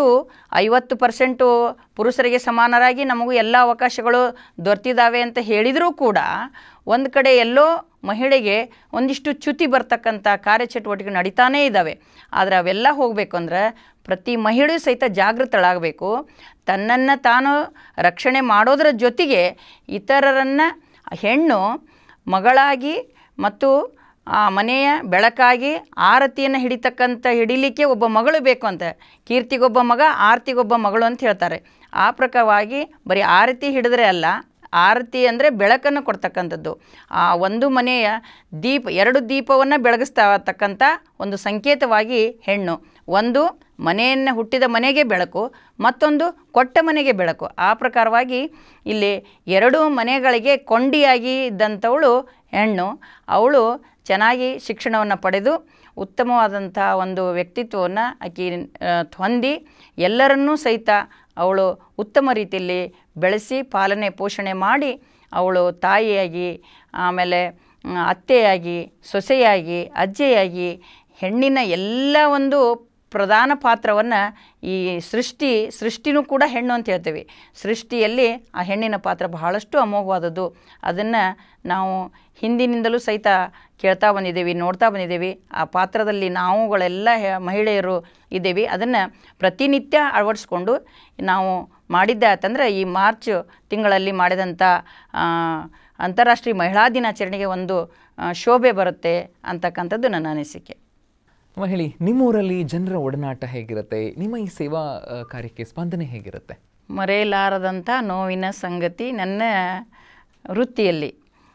50% ಪುರುಷರಿಗೆ ಸಮಾನರಾಗಿ ನಮಗೂ ಎಲ್ಲ ಅವಕಾಶಗಳು ದೊರೆತಿದ್ದಾವೆ ಅಂತ ಹೇಳಿದರೂ ಕೂಡ ಒಂದು ಕಡೆ ಎಲ್ಲೋ ಮಹಿಳೆಗೆ ಒಂದಿಷ್ಟು ಚ್ಯುತಿ ಬರ್ತಕ್ಕಂಥ ಕಾರ್ಯಚಟುವಟಿಕೆ ನಡೀತಾನೇ ಇದ್ದಾವೆ. ಆದರೆ ಅವೆಲ್ಲ ಹೋಗಬೇಕು ಅಂದ್ರೆ ಪ್ರತಿ ಮಹಿಳೆಯೂ ಸಹಿತ ಜಾಗೃತಳಾಗಬೇಕು. ತನ್ನನ್ನು ತಾನು ರಕ್ಷಣೆ ಮಾಡೋದರ ಜೊತೆಗೆ ಇತರರನ್ನು ಹೆಣ್ಣು ಮಗಳಾಗಿ ಮತ್ತು ಆ ಮನೆಯ ಬೆಳಕಾಗಿ ಆರತಿಯನ್ನು ಹಿಡಿಲಿಕ್ಕೆ ಒಬ್ಬ ಮಗಳು ಬೇಕು ಅಂತ, ಕೀರ್ತಿಗೊಬ್ಬ ಮಗ ಆರತಿಗೊಬ್ಬ ಮಗಳು ಅಂತ ಹೇಳ್ತಾರೆ. ಆ ಪ್ರಕಾರವಾಗಿ ಬರೀ ಆರತಿ ಹಿಡಿದ್ರೆ ಅಲ್ಲ, ಆರತಿ ಅಂದರೆ ಬೆಳಕನ್ನು ಕೊಡ್ತಕ್ಕಂಥದ್ದು. ಆ ಒಂದು ಮನೆಯ ಎರಡು ದೀಪವನ್ನು ಬೆಳಗಿಸ್ತಕ್ಕಂಥ ಒಂದು ಸಂಕೇತವಾಗಿ ಹೆಣ್ಣು. ಒಂದು ಮನೆಯನ್ನು ಹುಟ್ಟಿದ ಮನೆಗೆ ಬೆಳಕು, ಮತ್ತೊಂದು ಕೊಟ್ಟ ಮನೆಗೆ ಬೆಳಕು. ಆ ಪ್ರಕಾರವಾಗಿ ಇಲ್ಲಿ 2 ಮನೆಗಳಿಗೆ ಕೊಂಡಿಯಾಗಿ ಇದ್ದಂಥವಳು ಹೆಣ್ಣು. ಅವಳು ಚೆನ್ನಾಗಿ ಶಿಕ್ಷಣವನ್ನು ಪಡೆದು ಉತ್ತಮವಾದಂಥ ಒಂದು ವ್ಯಕ್ತಿತ್ವವನ್ನು ಆಕೆ ಹೊಂದಿ ಎಲ್ಲರನ್ನೂ ಸಹಿತ ಅವಳು ಉತ್ತಮ ರೀತಿಯಲ್ಲಿ ಬೆಳೆಸಿ ಪಾಲನೆ ಪೋಷಣೆ ಮಾಡಿ ಅವಳು ತಾಯಿಯಾಗಿ, ಆಮೇಲೆ ಅತ್ತೆಯಾಗಿ, ಸೊಸೆಯಾಗಿ, ಅಜ್ಜೆಯಾಗಿ ಹೆಣ್ಣಿನ ಎಲ್ಲ ಒಂದು ಪ್ರಧಾನ ಪಾತ್ರವನ್ನು ಈ ಸೃಷ್ಟಿನೂ ಕೂಡ ಹೆಣ್ಣು ಅಂತ ಹೇಳ್ತೀವಿ. ಸೃಷ್ಟಿಯಲ್ಲಿ ಆ ಹೆಣ್ಣಿನ ಪಾತ್ರ ಬಹಳಷ್ಟು ಅಮೋಘವಾದದ್ದು. ಅದನ್ನು ನಾವು ಹಿಂದಿನಿಂದಲೂ ಸಹಿತ ಕೇಳ್ತಾ ಬಂದಿದ್ದೇವೆ, ನೋಡ್ತಾ ಬಂದಿದ್ದೇವೆ. ಆ ಪಾತ್ರದಲ್ಲಿ ನಾವುಗಳೆಲ್ಲ ಮಹಿಳೆಯರು ಇದ್ದೇವೆ. ಅದನ್ನು ಪ್ರತಿನಿತ್ಯ ಅಳವಡಿಸ್ಕೊಂಡು ನಾವು ಮಾಡಿದ್ದೆ ಆತಂದ್ರೆ ಈ ಮಾರ್ಚ್ ತಿಂಗಳಲ್ಲಿ ಮಾಡಿದಂಥ ಅಂತಾರಾಷ್ಟ್ರೀಯ ಮಹಿಳಾ ದಿನಾಚರಣೆಗೆ ಒಂದು ಶೋಭೆ ಬರುತ್ತೆ ಅಂತಕ್ಕಂಥದ್ದು ನನ್ನ ಅನಿಸಿಕೆ. ಹೇಳಿ, ನಿಮ್ಮೂರಲ್ಲಿ ಜನರ ಒಡನಾಟ ಹೇಗಿರುತ್ತೆ? ನಿಮ್ಮ ಈ ಸೇವಾ ಕಾರ್ಯಕ್ಕೆ ಸ್ಪಂದನೆ ಹೇಗಿರುತ್ತೆ? ಮರೆಯಲಾರದಂಥ ನೋವಿನ ಸಂಗತಿ ನನ್ನ ವೃತ್ತಿಯಲ್ಲಿ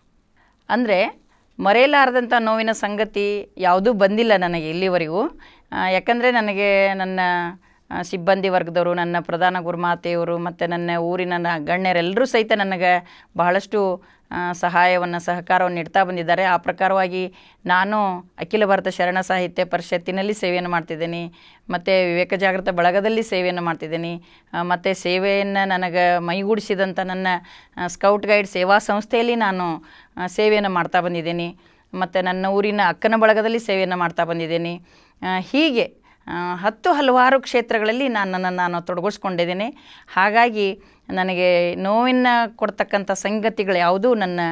ಅಂದರೆ ಮರೆಯಲಾರದಂಥ ನೋವಿನ ಸಂಗತಿ ಯಾವುದೂ ಬಂದಿಲ್ಲ ನನಗೆ ಇಲ್ಲಿವರೆಗೂ. ಯಾಕಂದರೆ ನನಗೆ ನನ್ನ ಸಿಬ್ಬಂದಿ ವರ್ಗದವರು, ನನ್ನ ಪ್ರಧಾನ ಗುರುಮಾತೆಯವರು ಮತ್ತು ನನ್ನ ಊರಿನ ಗಣ್ಯರೆಲ್ಲರೂ ಸಹಿತ ನನಗೆ ಬಹಳಷ್ಟು ಸಹಕಾರವನ್ನು ನೀಡ್ತಾ ಬಂದಿದ್ದಾರೆ. ಆ ಪ್ರಕಾರವಾಗಿ ನಾನು ಅಖಿಲ ಭಾರತ ಶರಣ ಸಾಹಿತ್ಯ ಪರಿಷತ್ತಿನಲ್ಲಿ ಸೇವೆಯನ್ನು ಮಾಡ್ತಿದ್ದೀನಿ, ಮತ್ತು ವಿವೇಕ ಜಾಗೃತ ಬಳಗದಲ್ಲಿ ಸೇವೆಯನ್ನು ಮಾಡ್ತಿದ್ದೀನಿ, ಮತ್ತು ಸೇವೆಯನ್ನು ನನಗೆ ಮೈಗೂಡಿಸಿದಂಥ ನನ್ನ ಸ್ಕೌಟ್ ಗೈಡ್ ಸೇವಾ ಸಂಸ್ಥೆಯಲ್ಲಿ ನಾನು ಸೇವೆಯನ್ನು ಮಾಡ್ತಾ ಬಂದಿದ್ದೀನಿ, ಮತ್ತು ನನ್ನ ಊರಿನ ಅಕ್ಕನ ಬಳಗದಲ್ಲಿ ಸೇವೆಯನ್ನು ಮಾಡ್ತಾ ಬಂದಿದ್ದೀನಿ. ಹೀಗೆ ಹಲವಾರು ಕ್ಷೇತ್ರಗಳಲ್ಲಿ ನಾನು ತೊಡಗಿಸ್ಕೊಂಡಿದ್ದೀನಿ. ಹಾಗಾಗಿ ನನಗೆ ನೋವಿನ ಕೊಡ್ತಕ್ಕಂಥ ಸಂಗತಿಗಳು ಯಾವುದೂ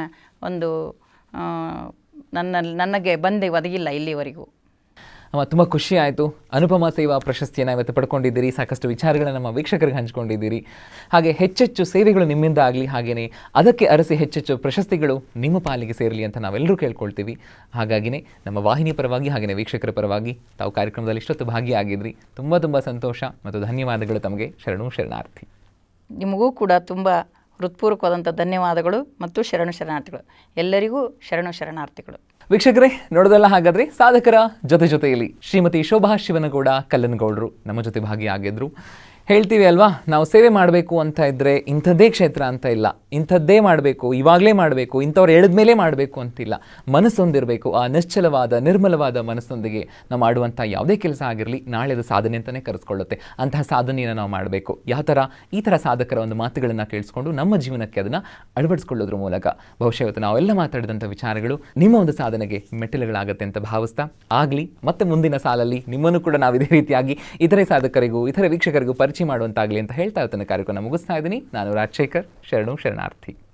ನನಗೆ ಒದಗಿಲ್ಲ ಇಲ್ಲಿವರೆಗೂ. ತುಂಬ ಖುಷಿ ಆಯಿತು. ಅನುಪಮ ಸೇವಾ ಪ್ರಶಸ್ತಿಯನ್ನು ಇವತ್ತು ಪಡ್ಕೊಂಡಿದ್ದೀರಿ. ಸಾಕಷ್ಟು ವಿಚಾರಗಳನ್ನು ನಮ್ಮ ವೀಕ್ಷಕರಿಗೆ ಹಂಚ್ಕೊಂಡಿದ್ದೀರಿ. ಹಾಗೆ ಹೆಚ್ಚೆಚ್ಚು ಸೇವೆಗಳು ನಿಮ್ಮಿಂದ ಆಗಲಿ, ಹಾಗೆಯೇ ಅದಕ್ಕೆ ಅರಸಿ ಹೆಚ್ಚೆಚ್ಚು ಪ್ರಶಸ್ತಿಗಳು ನಿಮ್ಮ ಪಾಲಿಗೆ ಸೇರಲಿ ಅಂತ ನಾವೆಲ್ಲರೂ ಕೇಳ್ಕೊಳ್ತೀವಿ. ಹಾಗಾಗಿನೇ ನಮ್ಮ ವಾಹಿನಿ ಪರವಾಗಿ ಹಾಗೆಯೇ ವೀಕ್ಷಕರ ಪರವಾಗಿ ತಾವು ಕಾರ್ಯಕ್ರಮದಲ್ಲಿ ಇಷ್ಟೊತ್ತು ಭಾಗಿಯಾಗಿದ್ರಿ. ತುಂಬ ಸಂತೋಷ ಮತ್ತು ಧನ್ಯವಾದಗಳು ತಮಗೆ. ಶರಣಾರ್ಥಿ. ನಿಮಗೂ ಕೂಡ ತುಂಬ ಹೃತ್ಪೂರ್ವಕವಾದಂಥ ಧನ್ಯವಾದಗಳು ಮತ್ತು ಶರಣಾರ್ಥಿಗಳು. ಎಲ್ಲರಿಗೂ ಶರಣಾರ್ಥಿಗಳು. ವೀಕ್ಷಕರೇ, ನೋಡೋದಲ್ಲ ಹಾಗಾದರೆ ಸಾಧಕರ ಜೊತೆಯಲ್ಲಿ ಶ್ರೀಮತಿ ಶೋಭಾ ಶಿವನಗೌಡ ಕಲ್ಲನಗೌಡರು ನಮ್ಮ ಜೊತೆ ಭಾಗಿಯಾಗಿದ್ರು. ಹೇಳ್ತೀವಿ ಅಲ್ವಾ, ನಾವು ಸೇವೆ ಮಾಡಬೇಕು ಅಂತ ಇದ್ದರೆ ಇಂಥದ್ದೇ ಕ್ಷೇತ್ರ ಅಂತ ಇಲ್ಲ, ಇಂಥದ್ದೇ ಮಾಡಬೇಕು, ಇವಾಗಲೇ ಮಾಡಬೇಕು, ಇಂಥವ್ರು ಹೇಳಿದ್ಮೇಲೆ ಮಾಡಬೇಕು ಅಂತಿಲ್ಲ. ಮನಸ್ಸೊಂದಿರಬೇಕು. ಆ ನಿಶ್ಚಲವಾದ ನಿರ್ಮಲವಾದ ಮನಸ್ಸೊಂದಿಗೆ ನಾವು ಮಾಡುವಂಥ ಯಾವುದೇ ಕೆಲಸ ಆಗಿರಲಿ ನಾಳೆ ಅದು ಸಾಧನೆ ಅಂತಲೇ ಕರೆಸ್ಕೊಳ್ಳುತ್ತೆ. ಅಂತಹ ಸಾಧನೆಯನ್ನು ನಾವು ಮಾಡಬೇಕು. ಯಾವ ಥರ? ಈ ಥರ ಸಾಧಕರ ಒಂದು ಮಾತುಗಳನ್ನು ಕೇಳಿಸ್ಕೊಂಡು ನಮ್ಮ ಜೀವನಕ್ಕೆ ಅದನ್ನು ಅಳವಡಿಸ್ಕೊಳ್ಳೋದ್ರ ಮೂಲಕ ಬಹುಶಃ ಇವತ್ತು ನಾವೆಲ್ಲ ಮಾತಾಡಿದಂಥ ವಿಚಾರಗಳು ನಿಮ್ಮ ಒಂದು ಸಾಧನೆಗೆ ಮೆಟ್ಟಿಲುಗಳಾಗತ್ತೆ ಅಂತ ಭಾವಿಸ್ತಾ ಆಗಲಿ. ಮತ್ತೆ ಮುಂದಿನ ಸಾಲಲ್ಲಿ ನಿಮ್ಮನ್ನು ಕೂಡ ನಾವು ಇದೇ ರೀತಿಯಾಗಿ ಇತರೆ ಸಾಧಕರಿಗೂ ಇತರೆ ವೀಕ್ಷಕರಿಗೂ ಪರಿಚಯ ಮಾಡುವಂತಾಗಲಿ ಅಂತ ಹೇಳ್ತಾ ಇವತ್ತಿನ ಕಾರ್ಯಕ್ರಮ ಮುಗಿಸ್ತಾ ಇದ್ದೀನಿ. ನಾನು ರಾಜಶೇಖರ್. ಶರಣಾರ್ಥಿ.